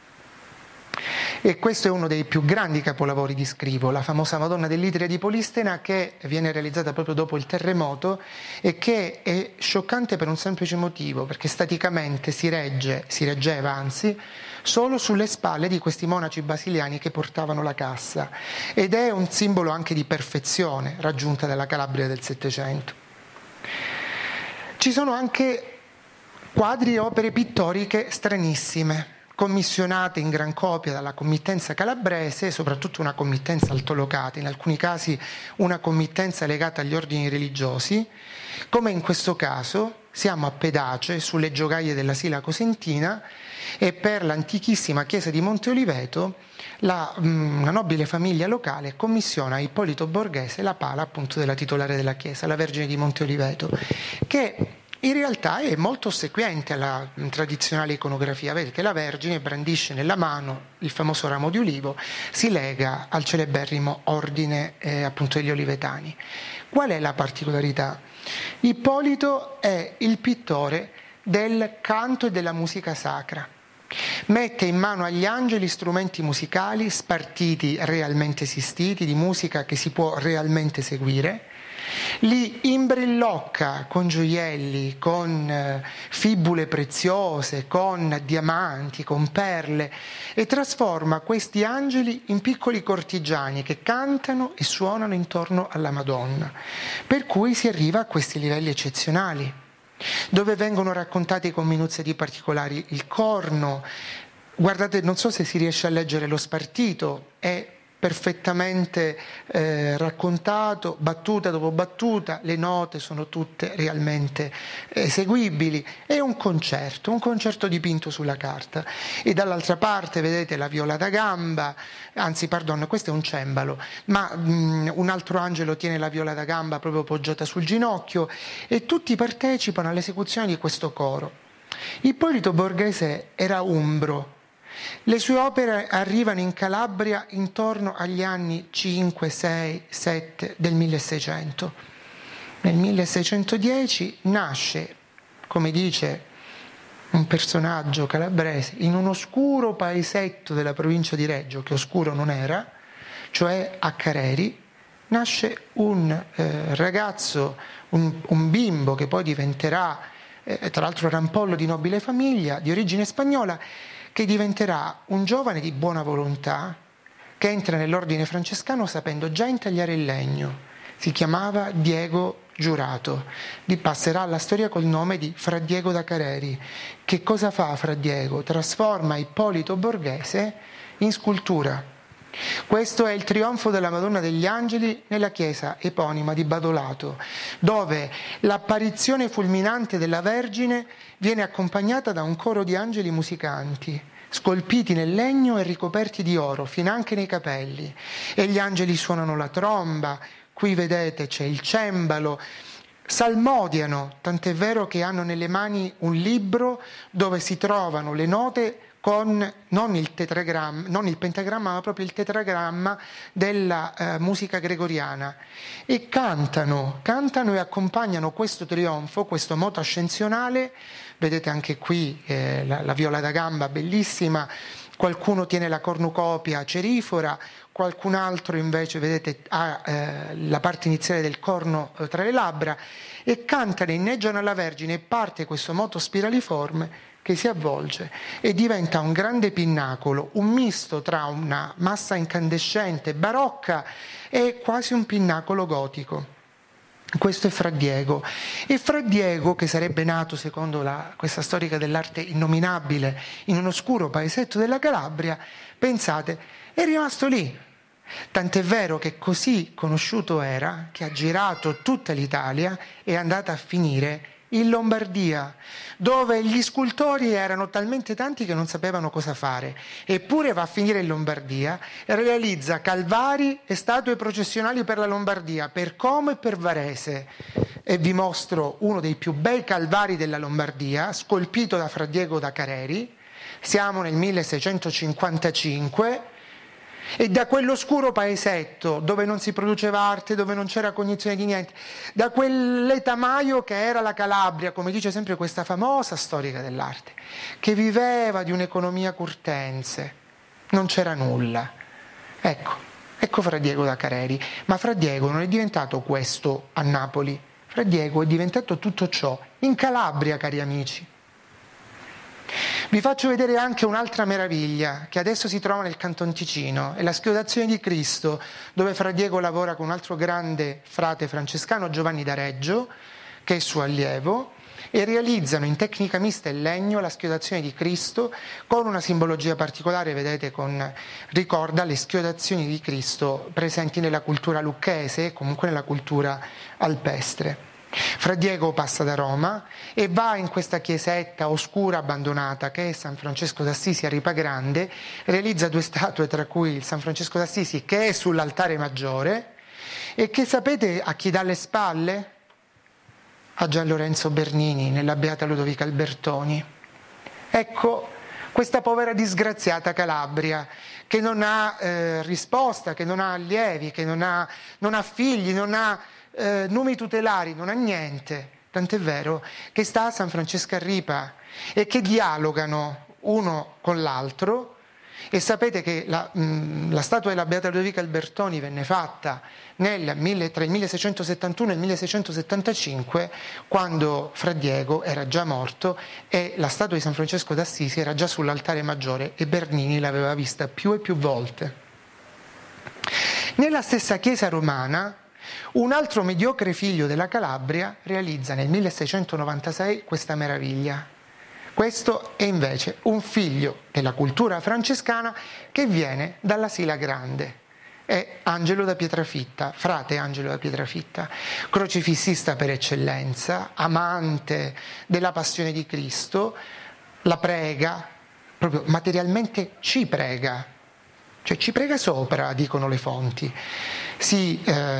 [SPEAKER 2] E questo è uno dei più grandi capolavori di Scrivo, la famosa Madonna dell'Itria di Polistena, che viene realizzata proprio dopo il terremoto e che è scioccante per un semplice motivo, perché staticamente si reggeva solo sulle spalle di questi monaci basiliani che portavano la cassa, ed è un simbolo anche di perfezione raggiunta dalla Calabria del Settecento. Ci sono anche quadri e opere pittoriche stranissime, commissionate in gran copia dalla committenza calabrese, soprattutto una committenza altolocata, in alcuni casi una committenza legata agli ordini religiosi, come in questo caso siamo a Pedace, sulle giogaie della Sila Cosentina, e per l'antichissima chiesa di Monte Oliveto una nobile famiglia locale commissiona a Ippolito Borghese la pala appunto della titolare della chiesa, la Vergine di Monte Oliveto, che in realtà è molto ossequiente alla tradizionale iconografia. Vedete che la Vergine brandisce nella mano il famoso ramo di ulivo, si lega al celeberrimo ordine appunto degli Olivetani. Qual è la particolarità? Ippolito è il pittore del canto e della musica sacra. Mette in mano agli angeli strumenti musicali spartiti, realmente esistiti, di musica che si può realmente seguire, li imbrilocca con gioielli, con fibule preziose, con diamanti, con perle, e trasforma questi angeli in piccoli cortigiani che cantano e suonano intorno alla Madonna, per cui si arriva a questi livelli eccezionali, dove vengono raccontati con minuzia di particolari il corno. Guardate, non so se si riesce a leggere lo spartito, è perfettamente raccontato, battuta dopo battuta, le note sono tutte realmente eseguibili, è un concerto dipinto sulla carta. E dall'altra parte vedete la viola da gamba, questo è un cembalo, ma un altro angelo tiene la viola da gamba proprio poggiata sul ginocchio, e tutti partecipano all'esecuzione di questo coro. Ippolito Borghese era umbro. Le sue opere arrivano in Calabria intorno agli anni 5, 6, 7 del 1600. Nel 1610 nasce, come dice un personaggio calabrese, in un oscuro paesetto della provincia di Reggio, che oscuro non era, cioè a Careri, nasce un ragazzo, un bimbo che poi diventerà, tra l'altro rampollo di nobile famiglia, di origine spagnola, che diventerà un giovane di buona volontà, che entra nell'ordine francescano sapendo già intagliare il legno. Si chiamava Diego Giurato, passerà alla storia col nome di Fra Diego da Careri. Che cosa fa Fra Diego? Trasforma Ippolito Borghese in scultura. Questo è il trionfo della Madonna degli Angeli nella chiesa eponima di Badolato, dove l'apparizione fulminante della Vergine viene accompagnata da un coro di angeli musicanti, scolpiti nel legno e ricoperti di oro, finanche nei capelli. E gli angeli suonano la tromba, qui vedete c'è il cembalo, salmodiano, tant'è vero che hanno nelle mani un libro dove si trovano le note con non il pentagramma, ma proprio il tetragramma della musica gregoriana, e cantano e accompagnano questo trionfo, questo moto ascensionale. Vedete anche qui la viola da gamba bellissima, qualcuno tiene la cornucopia cerifora, qualcun altro invece, vedete, ha la parte iniziale del corno tra le labbra, e cantano, inneggiano alla Vergine, e parte questo moto spiraliforme che si avvolge e diventa un grande pinnacolo, un misto tra una massa incandescente barocca e quasi un pinnacolo gotico. Questo è Fra Diego. E Fra Diego, che sarebbe nato, secondo questa storica dell'arte innominabile, in un oscuro paesetto della Calabria, pensate, è rimasto lì. Tant'è vero che così conosciuto era che ha girato tutta l'Italia e è andata a finire in Lombardia, dove gli scultori erano talmente tanti che non sapevano cosa fare, eppure va a finire in Lombardia e realizza calvari e statue processionali per la Lombardia, per Como e per Varese. E vi mostro uno dei più bei calvari della Lombardia, scolpito da Fra Diego da Careri. Siamo nel 1655, e da quell'oscuro paesetto dove non si produceva arte, dove non c'era cognizione di niente, da quell'etamaio che era la Calabria, come dice sempre questa famosa storica dell'arte, che viveva di un'economia curtense, non c'era nulla. Ecco Fra Diego da Careri. Ma Fra Diego non è diventato questo a Napoli, Fra Diego è diventato tutto ciò in Calabria, cari amici. Vi faccio vedere anche un'altra meraviglia che adesso si trova nel Canton Ticino, è la Schiodazione di Cristo, dove Fra Diego lavora con un altro grande frate francescano, Giovanni da Reggio, che è suo allievo, e realizzano in tecnica mista in legno la schiodazione di Cristo con una simbologia particolare, vedete, ricorda le schiodazioni di Cristo presenti nella cultura lucchese e comunque nella cultura alpestre. Fra Diego passa da Roma e va in questa chiesetta oscura abbandonata che è San Francesco d'Assisi a Ripa Grande, realizza 2 statue, tra cui il San Francesco d'Assisi che è sull'altare maggiore e che sapete a chi dà le spalle? A Gian Lorenzo Bernini nella Beata Ludovica Albertoni. Ecco, questa povera disgraziata Calabria che non ha risposta, che non ha allievi, che non ha figli, non ha numi tutelari, non ha niente, tant'è vero che sta a San Francesco a Ripa e che dialogano uno con l'altro. E sapete che la statua della Beata Ludovica Albertoni venne fatta tra il 1671 e il 1675, quando Fra Diego era già morto e la statua di San Francesco d'Assisi era già sull'altare maggiore e Bernini l'aveva vista più e più volte. Nella stessa chiesa romana un altro mediocre figlio della Calabria realizza nel 1696 questa meraviglia. Questo è invece un figlio della cultura francescana che viene dalla Sila Grande. È Angelo da Pietrafitta, frate Angelo da Pietrafitta, crocifissista per eccellenza, amante della passione di Cristo, la prega, proprio materialmente ci prega, cioè ci prega sopra, dicono le fonti. Si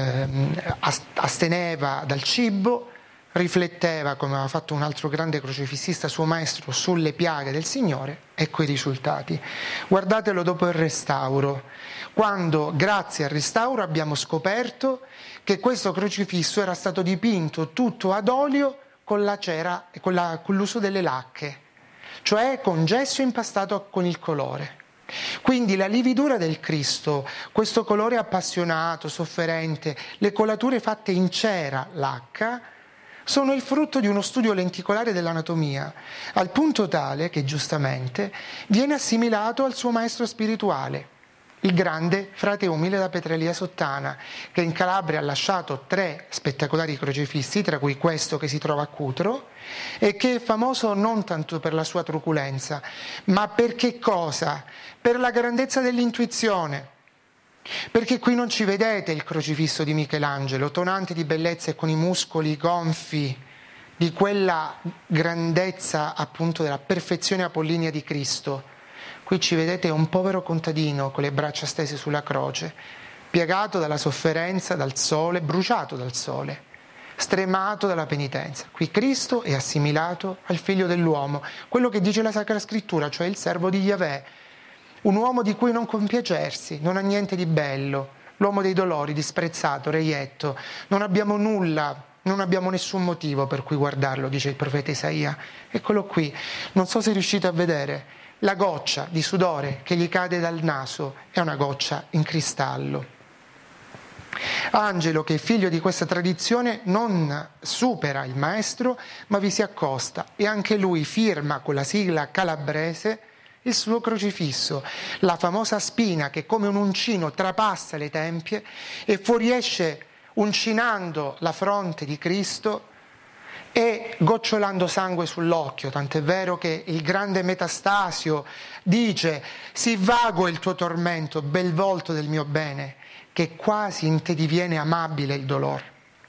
[SPEAKER 2] asteneva dal cibo, rifletteva, come aveva fatto un altro grande crocifissista, suo maestro, sulle piaghe del Signore. Ecco i risultati. Guardatelo dopo il restauro, quando grazie al restauro abbiamo scoperto che questo crocifisso era stato dipinto tutto ad olio con la cera, con l'uso delle lacche, cioè con gesso impastato con il colore. Quindi la lividura del Cristo, questo colore appassionato, sofferente, le colature fatte in cera, lacca, sono il frutto di uno studio lenticolare dell'anatomia, al punto tale che giustamente viene assimilato al suo maestro spirituale, il grande frate Umile da Petrelia Sottana, che in Calabria ha lasciato 3 spettacolari crocifissi, tra cui questo che si trova a Cutro, e che è famoso non tanto per la sua truculenza, ma per che cosa? Per la grandezza dell'intuizione. Perché qui non ci vedete il crocifisso di Michelangelo, tonante di bellezza e con i muscoli gonfi di quella grandezza appunto della perfezione apollinea di Cristo. Qui ci vedete un povero contadino con le braccia stese sulla croce, piegato dalla sofferenza, dal sole, bruciato dal sole, stremato dalla penitenza. Qui Cristo è assimilato al figlio dell'uomo, quello che dice la Sacra Scrittura, cioè il servo di Yahweh, un uomo di cui non compiacersi, non ha niente di bello, l'uomo dei dolori, disprezzato, reietto, non abbiamo nulla, non abbiamo nessun motivo per cui guardarlo, dice il profeta Isaia. Eccolo qui, non so se riuscite a vedere, la goccia di sudore che gli cade dal naso è una goccia in cristallo. Angelo, che è figlio di questa tradizione, non supera il maestro, ma vi si accosta e anche lui firma con la sigla calabrese il suo crocifisso, la famosa spina che come un uncino trapassa le tempie e fuoriesce uncinando la fronte di Cristo e gocciolando sangue sull'occhio, tant'è vero che il grande Metastasio dice: «Sì vago è il tuo tormento, bel volto del mio bene, che quasi in te diviene amabile il dolor».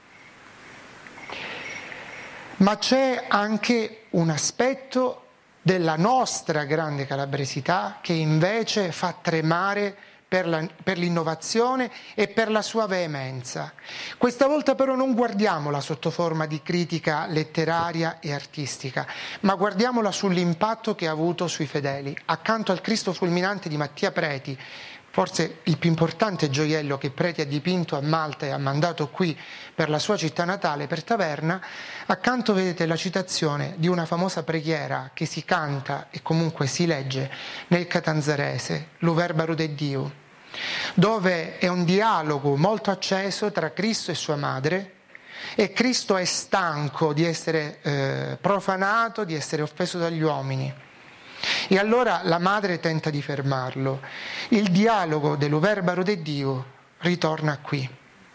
[SPEAKER 2] Ma c'è anche un aspetto della nostra grande calabresità che invece fa tremare per l'innovazione e per la sua veemenza. Questa volta però non guardiamola sotto forma di critica letteraria e artistica, ma guardiamola sull'impatto che ha avuto sui fedeli. Accanto al Cristo fulminante di Mattia Preti, forse il più importante gioiello che Preti ha dipinto a Malta e ha mandato qui per la sua città natale, per Taverna, accanto vedete la citazione di una famosa preghiera che si canta e comunque si legge nel catanzarese, l'Uverbaro de Diu, dove è un dialogo molto acceso tra Cristo e sua madre, e Cristo è stanco di essere profanato, di essere offeso dagli uomini. E allora la madre tenta di fermarlo. Il dialogo dell'Uverbaro de Diu ritorna qui.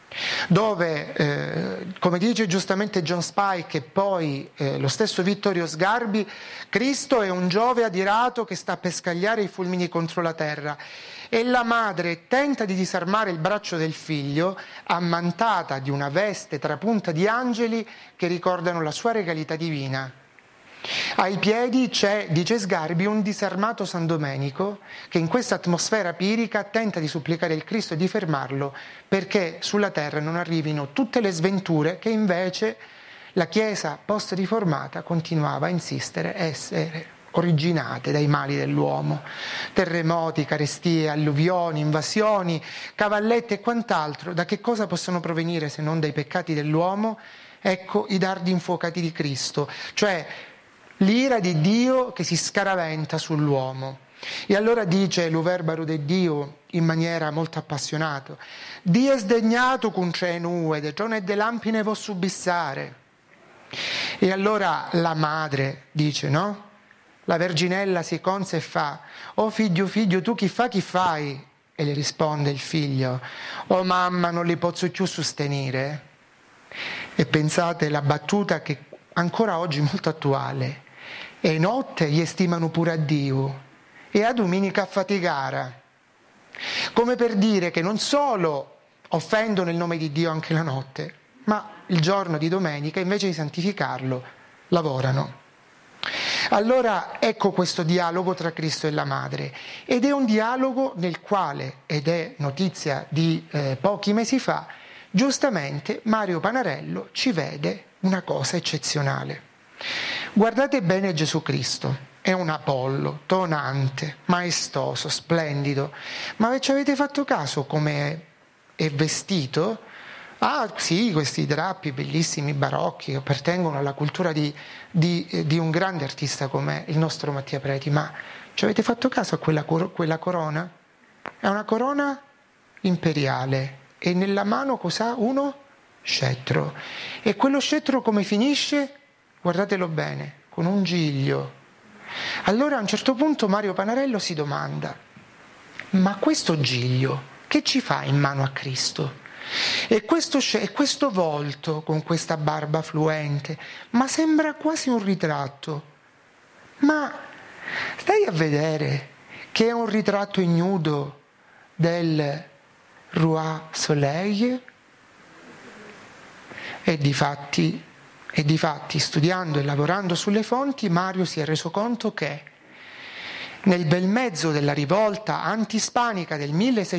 [SPEAKER 2] dove, come dice giustamente John Spike e poi lo stesso Vittorio Sgarbi, Cristo è un Giove adirato che sta per scagliare i fulmini contro la terra e la madre tenta di disarmare il braccio del figlio ammantata di una veste trapunta di angeli che ricordano la sua regalità divina. Ai piedi c'è, dice Sgarbi, un disarmato San Domenico che in questa atmosfera pirica tenta di supplicare il Cristo e di fermarlo perché sulla terra non arrivino tutte le sventure che invece la Chiesa post-riformata continuava a insistere essere originate dai mali dell'uomo. Terremoti, carestie, alluvioni, invasioni, cavallette e quant'altro, da che cosa possono provenire se non dai peccati dell'uomo? Ecco i dardi infuocati di Cristo, cioè l'ira di Dio che si scaraventa sull'uomo. E allora dice l'Uverbaru de Dio in maniera molto appassionata: Dio è sdegnato con c'è nue, de giorno de lampine vo subissare. E allora la madre dice, no? La Verginella si conza e fa: oh figlio, figlio, tu chi fa, chi fai? E le risponde il figlio: oh mamma, non li posso più sostenere. E pensate la battuta che ancora oggi è molto attuale: e notte gli stimano pure a Dio e a domenica a fatigare, come per dire che non solo offendono il nome di Dio anche la notte, ma il giorno di domenica invece di santificarlo lavorano. Allora ecco questo dialogo tra Cristo e la madre, ed è un dialogo nel quale, ed è notizia di pochi mesi fa, giustamente Mario Panarello ci vede una cosa eccezionale. Guardate bene Gesù Cristo, è un Apollo, tonante, maestoso, splendido, ma ci avete fatto caso come è vestito? Ah sì, questi drappi bellissimi, barocchi, che appartengono alla cultura di un grande artista come il nostro Mattia Preti, ma ci avete fatto caso a quella corona? È una corona imperiale e nella mano cos'ha? Uno scettro. E quello scettro come finisce? Guardatelo bene, con un giglio. Allora a un certo punto Mario Panarello si domanda: ma questo giglio che ci fa in mano a Cristo? E questo volto con questa barba fluente, ma sembra quasi un ritratto. Ma stai a vedere che è un ritratto ignudo del Roi Soleil? E difatti, studiando e lavorando sulle fonti, Mario si è reso conto che nel bel mezzo della rivolta antispanica del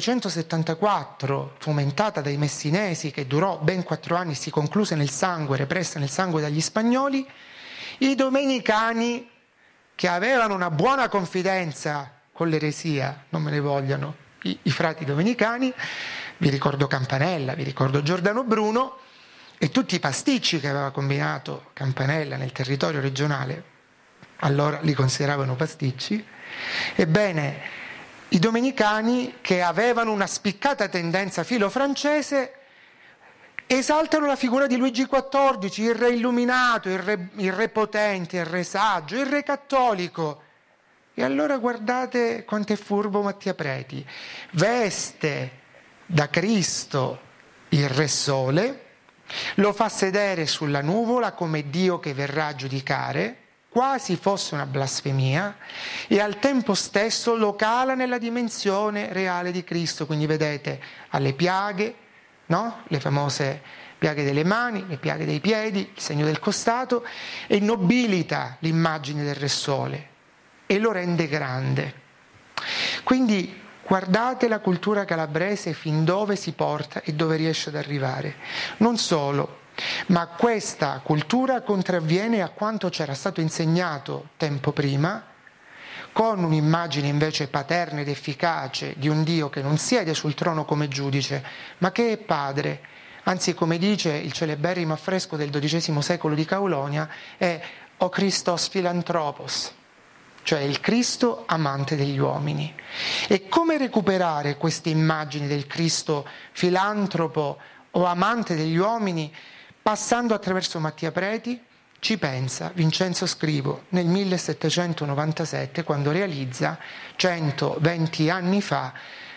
[SPEAKER 2] 1674, fomentata dai messinesi, che durò ben 4 anni e si concluse nel sangue, repressa nel sangue dagli spagnoli, i domenicani, che avevano una buona confidenza con l'eresia, non me ne vogliano i frati domenicani, vi ricordo Campanella, vi ricordo Giordano Bruno, e tutti i pasticci che aveva combinato Campanella nel territorio regionale, allora li consideravano pasticci. Ebbene, i domenicani, che avevano una spiccata tendenza filo-francese, esaltano la figura di Luigi XIV, il re illuminato, il re potente, il re saggio, il re cattolico. E allora guardate quanto è furbo Mattia Preti: veste da Cristo il re sole, lo fa sedere sulla nuvola come Dio che verrà a giudicare, quasi fosse una blasfemia, e al tempo stesso lo cala nella dimensione reale di Cristo. Quindi vedete alle piaghe, no? Le famose piaghe delle mani, le piaghe dei piedi, il segno del costato, e nobilita l'immagine del Re Sole e lo rende grande. Quindi guardate la cultura calabrese fin dove si porta e dove riesce ad arrivare. Non solo, ma questa cultura contravviene a quanto c'era stato insegnato tempo prima, con un'immagine invece paterna ed efficace di un Dio che non siede sul trono come giudice, ma che è padre. Anzi, come dice il celeberrimo affresco del XII secolo di Caulonia, è O Christos Philanthropos, cioè il Cristo amante degli uomini. E come recuperare queste immagini del Cristo filantropo o amante degli uomini? Passando attraverso Mattia Preti, ci pensa Vincenzo Scrivo nel 1797, quando realizza, 120 anni fa,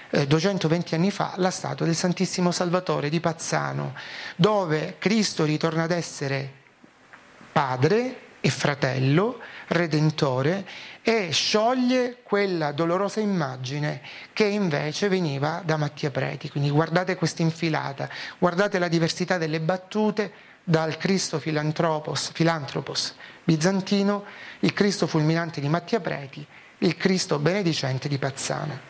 [SPEAKER 2] 220 anni fa, la statua del Santissimo Salvatore di Pazzano, dove Cristo ritorna ad essere padre e fratello, redentore, e scioglie quella dolorosa immagine che invece veniva da Mattia Preti. Quindi guardate questa infilata, guardate la diversità delle battute, dal Cristo filantropos bizantino, il Cristo fulminante di Mattia Preti, il Cristo benedicente di Pazzano.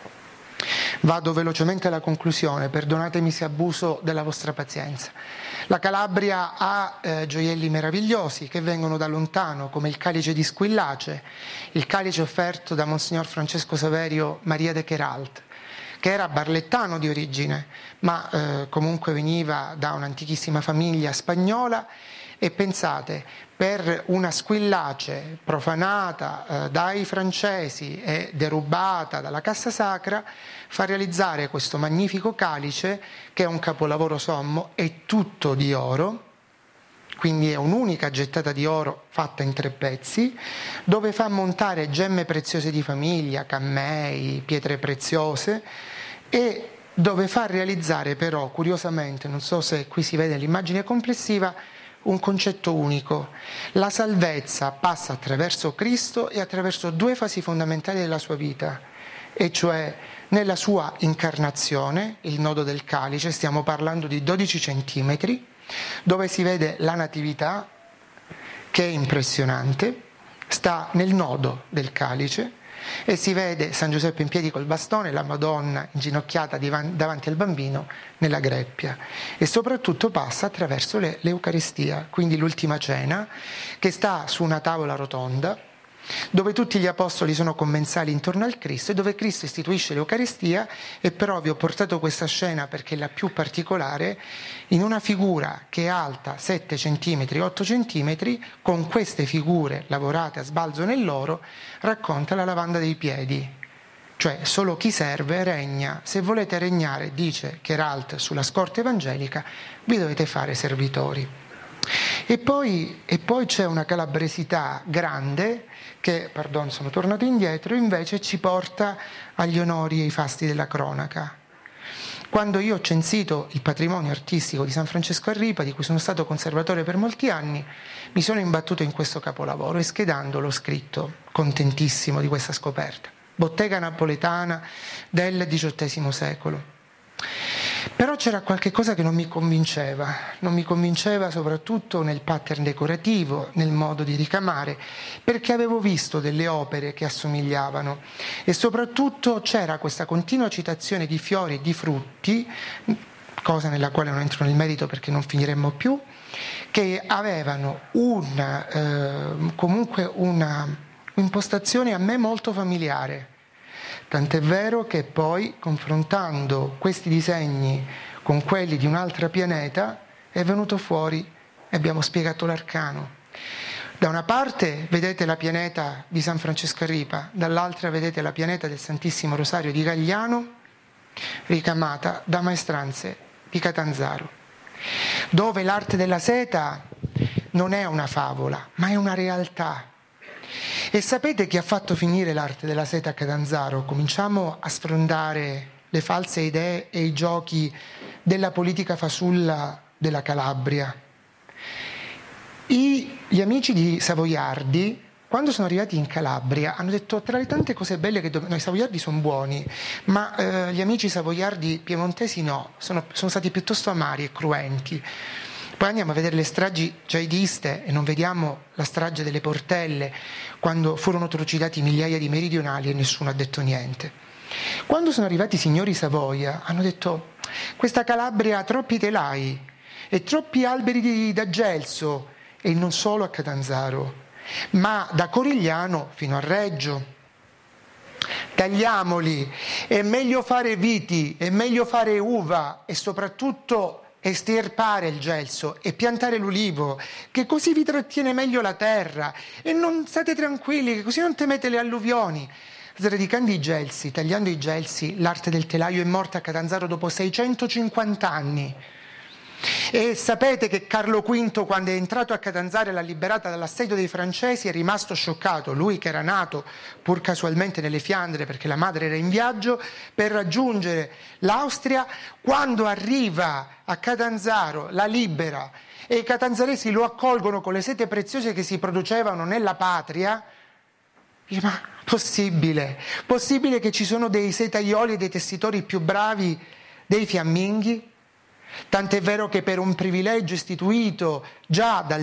[SPEAKER 2] Vado velocemente alla conclusione, perdonatemi se abuso della vostra pazienza. La Calabria ha gioielli meravigliosi che vengono da lontano, come il calice di Squillace, il calice offerto da Monsignor Francesco Saverio Maria de Queralt, che era barlettano di origine, ma comunque veniva da un'antichissima famiglia spagnola. E pensate, per una Squillace profanata dai francesi e derubata dalla Cassa Sacra, fa realizzare questo magnifico calice, che è un capolavoro sommo, è tutto di oro, quindi è un'unica gettata di oro fatta in 3 pezzi, dove fa montare gemme preziose di famiglia, cammei, pietre preziose, e dove fa realizzare però, curiosamente, non so se qui si vede l'immagine complessiva, un concetto unico. La salvezza passa attraverso Cristo e attraverso 2 fasi fondamentali della sua vita, e cioè nella sua incarnazione, il nodo del calice, stiamo parlando di 12 centimetri, dove si vede la Natività, che è impressionante, sta nel nodo del calice, e si vede San Giuseppe in piedi col bastone, la Madonna inginocchiata davanti al bambino nella greppia, e soprattutto passa attraverso l'Eucaristia, quindi l'ultima cena, che sta su una tavola rotonda dove tutti gli apostoli sono commensali intorno al Cristo, e dove Cristo istituisce l'Eucaristia. E però vi ho portato questa scena perché è la più particolare, in una figura che è alta 7 cm, 8 cm, con queste figure lavorate a sbalzo nell'oro, racconta la lavanda dei piedi. Cioè, solo chi serve regna. Se volete regnare, dice Queralt sulla scorta evangelica, vi dovete fare servitori. E poi c'è una calabresità grande che, sono tornato indietro, invece ci porta agli onori e ai fasti della cronaca. Quando io ho censito il patrimonio artistico di San Francesco a Ripa, di cui sono stato conservatore per molti anni, mi sono imbattuto in questo capolavoro e schedandolo ho scritto, contentissimo di questa scoperta, bottega napoletana del XVIII secolo. Però c'era qualche cosa che non mi convinceva soprattutto nel pattern decorativo, nel modo di ricamare, perché avevo visto delle opere che assomigliavano, e soprattutto c'era questa continua citazione di fiori e di frutti, cosa nella quale non entro nel merito perché non finiremmo più, che avevano comunque una impostazione a me molto familiare. Tant'è vero che poi, confrontando questi disegni con quelli di un'altra pianeta, è venuto fuori e abbiamo spiegato l'arcano. Da una parte vedete la pianeta di San Francesco a Ripa, dall'altra vedete la pianeta del Santissimo Rosario di Gagliano, ricamata da maestranze di Catanzaro, dove l'arte della seta non è una favola, ma è una realtà. E sapete chi ha fatto finire l'arte della seta a Catanzaro? Cominciamo a sfrondare le false idee e i giochi della politica fasulla della Calabria. Gli amici di Savoiardi, quando sono arrivati in Calabria, hanno detto: tra le tante cose belle che noi Savoiardi sono buoni, ma gli amici savoiardi piemontesi no, sono stati piuttosto amari e cruenti. Poi andiamo a vedere le stragi jihadiste e non vediamo la strage delle Portelle, quando furono trucidati migliaia di meridionali e nessuno ha detto niente. Quando sono arrivati i signori Savoia, hanno detto: questa Calabria ha troppi telai e troppi alberi da gelso, e non solo a Catanzaro, ma da Corigliano fino a Reggio. Tagliamoli, è meglio fare viti, è meglio fare uva, e soprattutto estirpare il gelso e piantare l'ulivo, che così vi trattiene meglio la terra, e non state tranquilli, che così non temete le alluvioni. Sradicando i gelsi, tagliando i gelsi, l'arte del telaio è morta a Catanzaro dopo 650 anni. E sapete che Carlo V, quando è entrato a Catanzaro e l'ha liberata dall'assedio dei francesi, è rimasto scioccato, lui che era nato pur casualmente nelle Fiandre perché la madre era in viaggio per raggiungere l'Austria. Quando arriva a Catanzaro, la libera e i catanzaresi lo accolgono con le sete preziose che si producevano nella patria, dice: ma possibile che ci sono dei setaioli e dei tessitori più bravi dei fiamminghi? Tant'è vero che per un privilegio istituito già dal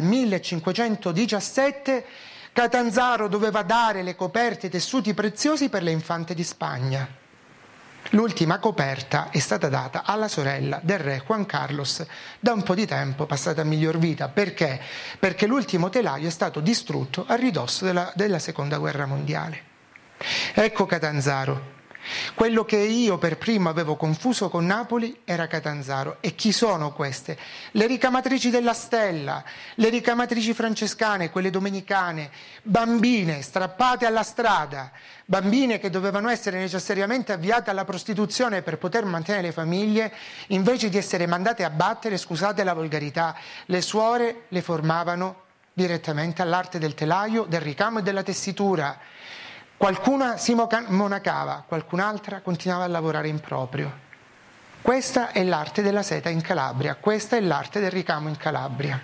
[SPEAKER 2] 1517 Catanzaro doveva dare le coperte e i tessuti preziosi per le infante di Spagna. L'ultima coperta è stata data alla sorella del re Juan Carlos da un po' di tempo, passata a miglior vita. Perché? Perché l'ultimo telaio è stato distrutto a ridosso della Seconda Guerra Mondiale. Ecco Catanzaro. Quello che io per primo avevo confuso con Napoli era Catanzaro. E chi sono queste? Le ricamatrici della stella, le ricamatrici francescane, quelle domenicane, bambine strappate alla strada, bambine che dovevano essere necessariamente avviate alla prostituzione per poter mantenere le famiglie, invece di essere mandate a battere, scusate la volgarità, le suore le formavano direttamente all'arte del telaio, del ricamo e della tessitura. Qualcuna si monacava, qualcun'altra continuava a lavorare in proprio. Questa è l'arte della seta in Calabria, questa è l'arte del ricamo in Calabria.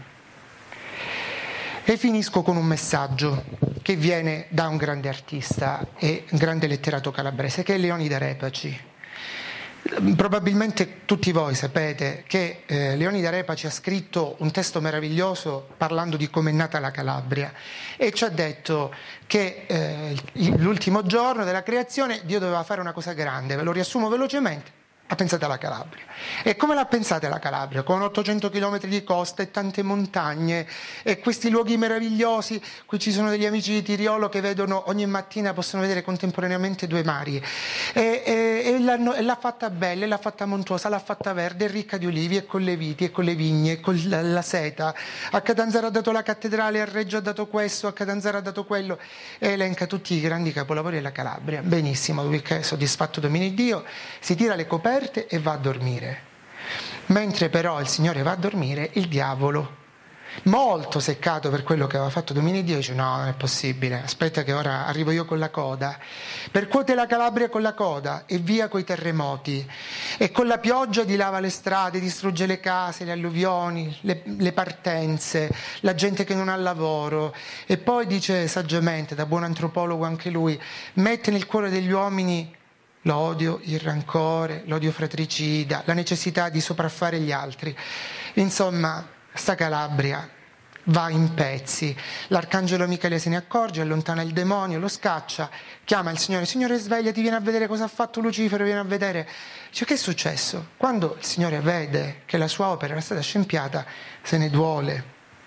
[SPEAKER 2] E finisco con un messaggio che viene da un grande artista e un grande letterato calabrese, che è Leonida Repaci. Probabilmente tutti voi sapete che Leonida Repaci ha scritto un testo meraviglioso parlando di come è nata la Calabria e ci ha detto che l'ultimo giorno della creazione Dio doveva fare una cosa grande. Ve lo riassumo velocemente: ha pensato alla Calabria. E come l'ha pensata la Calabria? Con 800 chilometri di costa e tante montagne e questi luoghi meravigliosi. Qui ci sono degli amici di Tiriolo che vedono ogni mattina, possono vedere contemporaneamente due mari. E l'ha fatta bella, l'ha fatta montuosa, l'ha fatta verde, ricca di olivi e con le viti e con le vigne e con la seta. A Catanzaro ha dato la cattedrale, a Reggio ha dato questo, a Catanzaro ha dato quello. E elenca tutti i grandi capolavori della Calabria. Benissimo, lui che è soddisfatto domini Dio, si tira le coperte e va a dormire. Mentre però il Signore va a dormire, il diavolo, molto seccato per quello che aveva fatto domini Dio, dice: no, non è possibile, aspetta che ora arrivo io con la coda. Percuote la Calabria con la coda e via coi terremoti, e con la pioggia dilava le strade, distrugge le case, le alluvioni, le partenze, la gente che non ha lavoro. E poi dice saggiamente, da buon antropologo anche lui, mette nel cuore degli uomini l'odio, il rancore, l'odio fratricida, la necessità di sopraffare gli altri. Insomma, sta Calabria va in pezzi. L'arcangelo Michele se ne accorge, allontana il demonio, lo scaccia, chiama il Signore: Signore, svegliati, vieni a vedere cosa ha fatto Lucifero, vieni a vedere. Dice: che è successo? Quando il Signore vede che la sua opera era stata scempiata, se ne duole.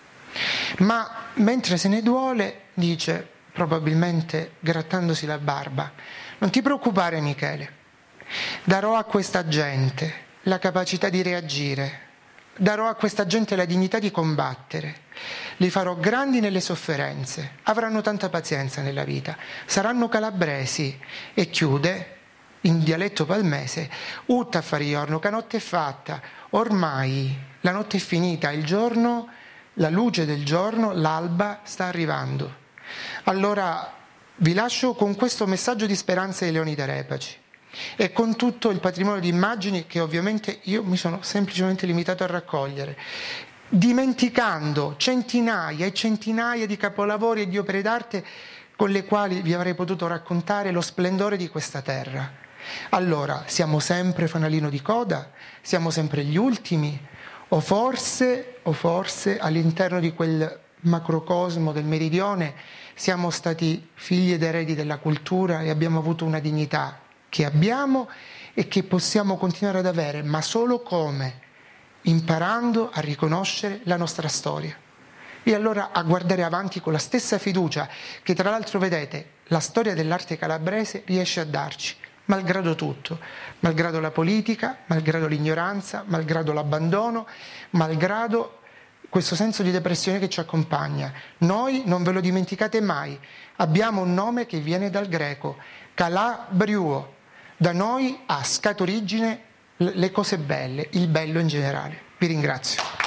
[SPEAKER 2] Ma mentre se ne duole, dice, probabilmente grattandosi la barba: non ti preoccupare Michele, darò a questa gente la capacità di reagire, darò a questa gente la dignità di combattere, li farò grandi nelle sofferenze, avranno tanta pazienza nella vita, saranno calabresi. E chiude in dialetto palmese: utta affari giorno, che notte è fatta, ormai la notte è finita, il giorno, la luce del giorno, l'alba sta arrivando. Allora vi lascio con questo messaggio di speranza di Leonida Repaci e con tutto il patrimonio di immagini che ovviamente io mi sono semplicemente limitato a raccogliere, dimenticando centinaia e centinaia di capolavori e di opere d'arte con le quali vi avrei potuto raccontare lo splendore di questa terra. Allora, siamo sempre fanalino di coda? Siamo sempre gli ultimi? O forse all'interno di quel macrocosmo del meridione siamo stati figli ed eredi della cultura e abbiamo avuto una dignità che abbiamo e che possiamo continuare ad avere, ma solo come? Imparando a riconoscere la nostra storia e allora a guardare avanti con la stessa fiducia che, tra l'altro, vedete, la storia dell'arte calabrese riesce a darci, malgrado tutto, malgrado la politica, malgrado l'ignoranza, malgrado l'abbandono, malgrado questo senso di depressione che ci accompagna. Noi, non ve lo dimenticate mai, abbiamo un nome che viene dal greco, Calabriuo. Da noi ha scaturigine le cose belle, il bello in generale. Vi ringrazio.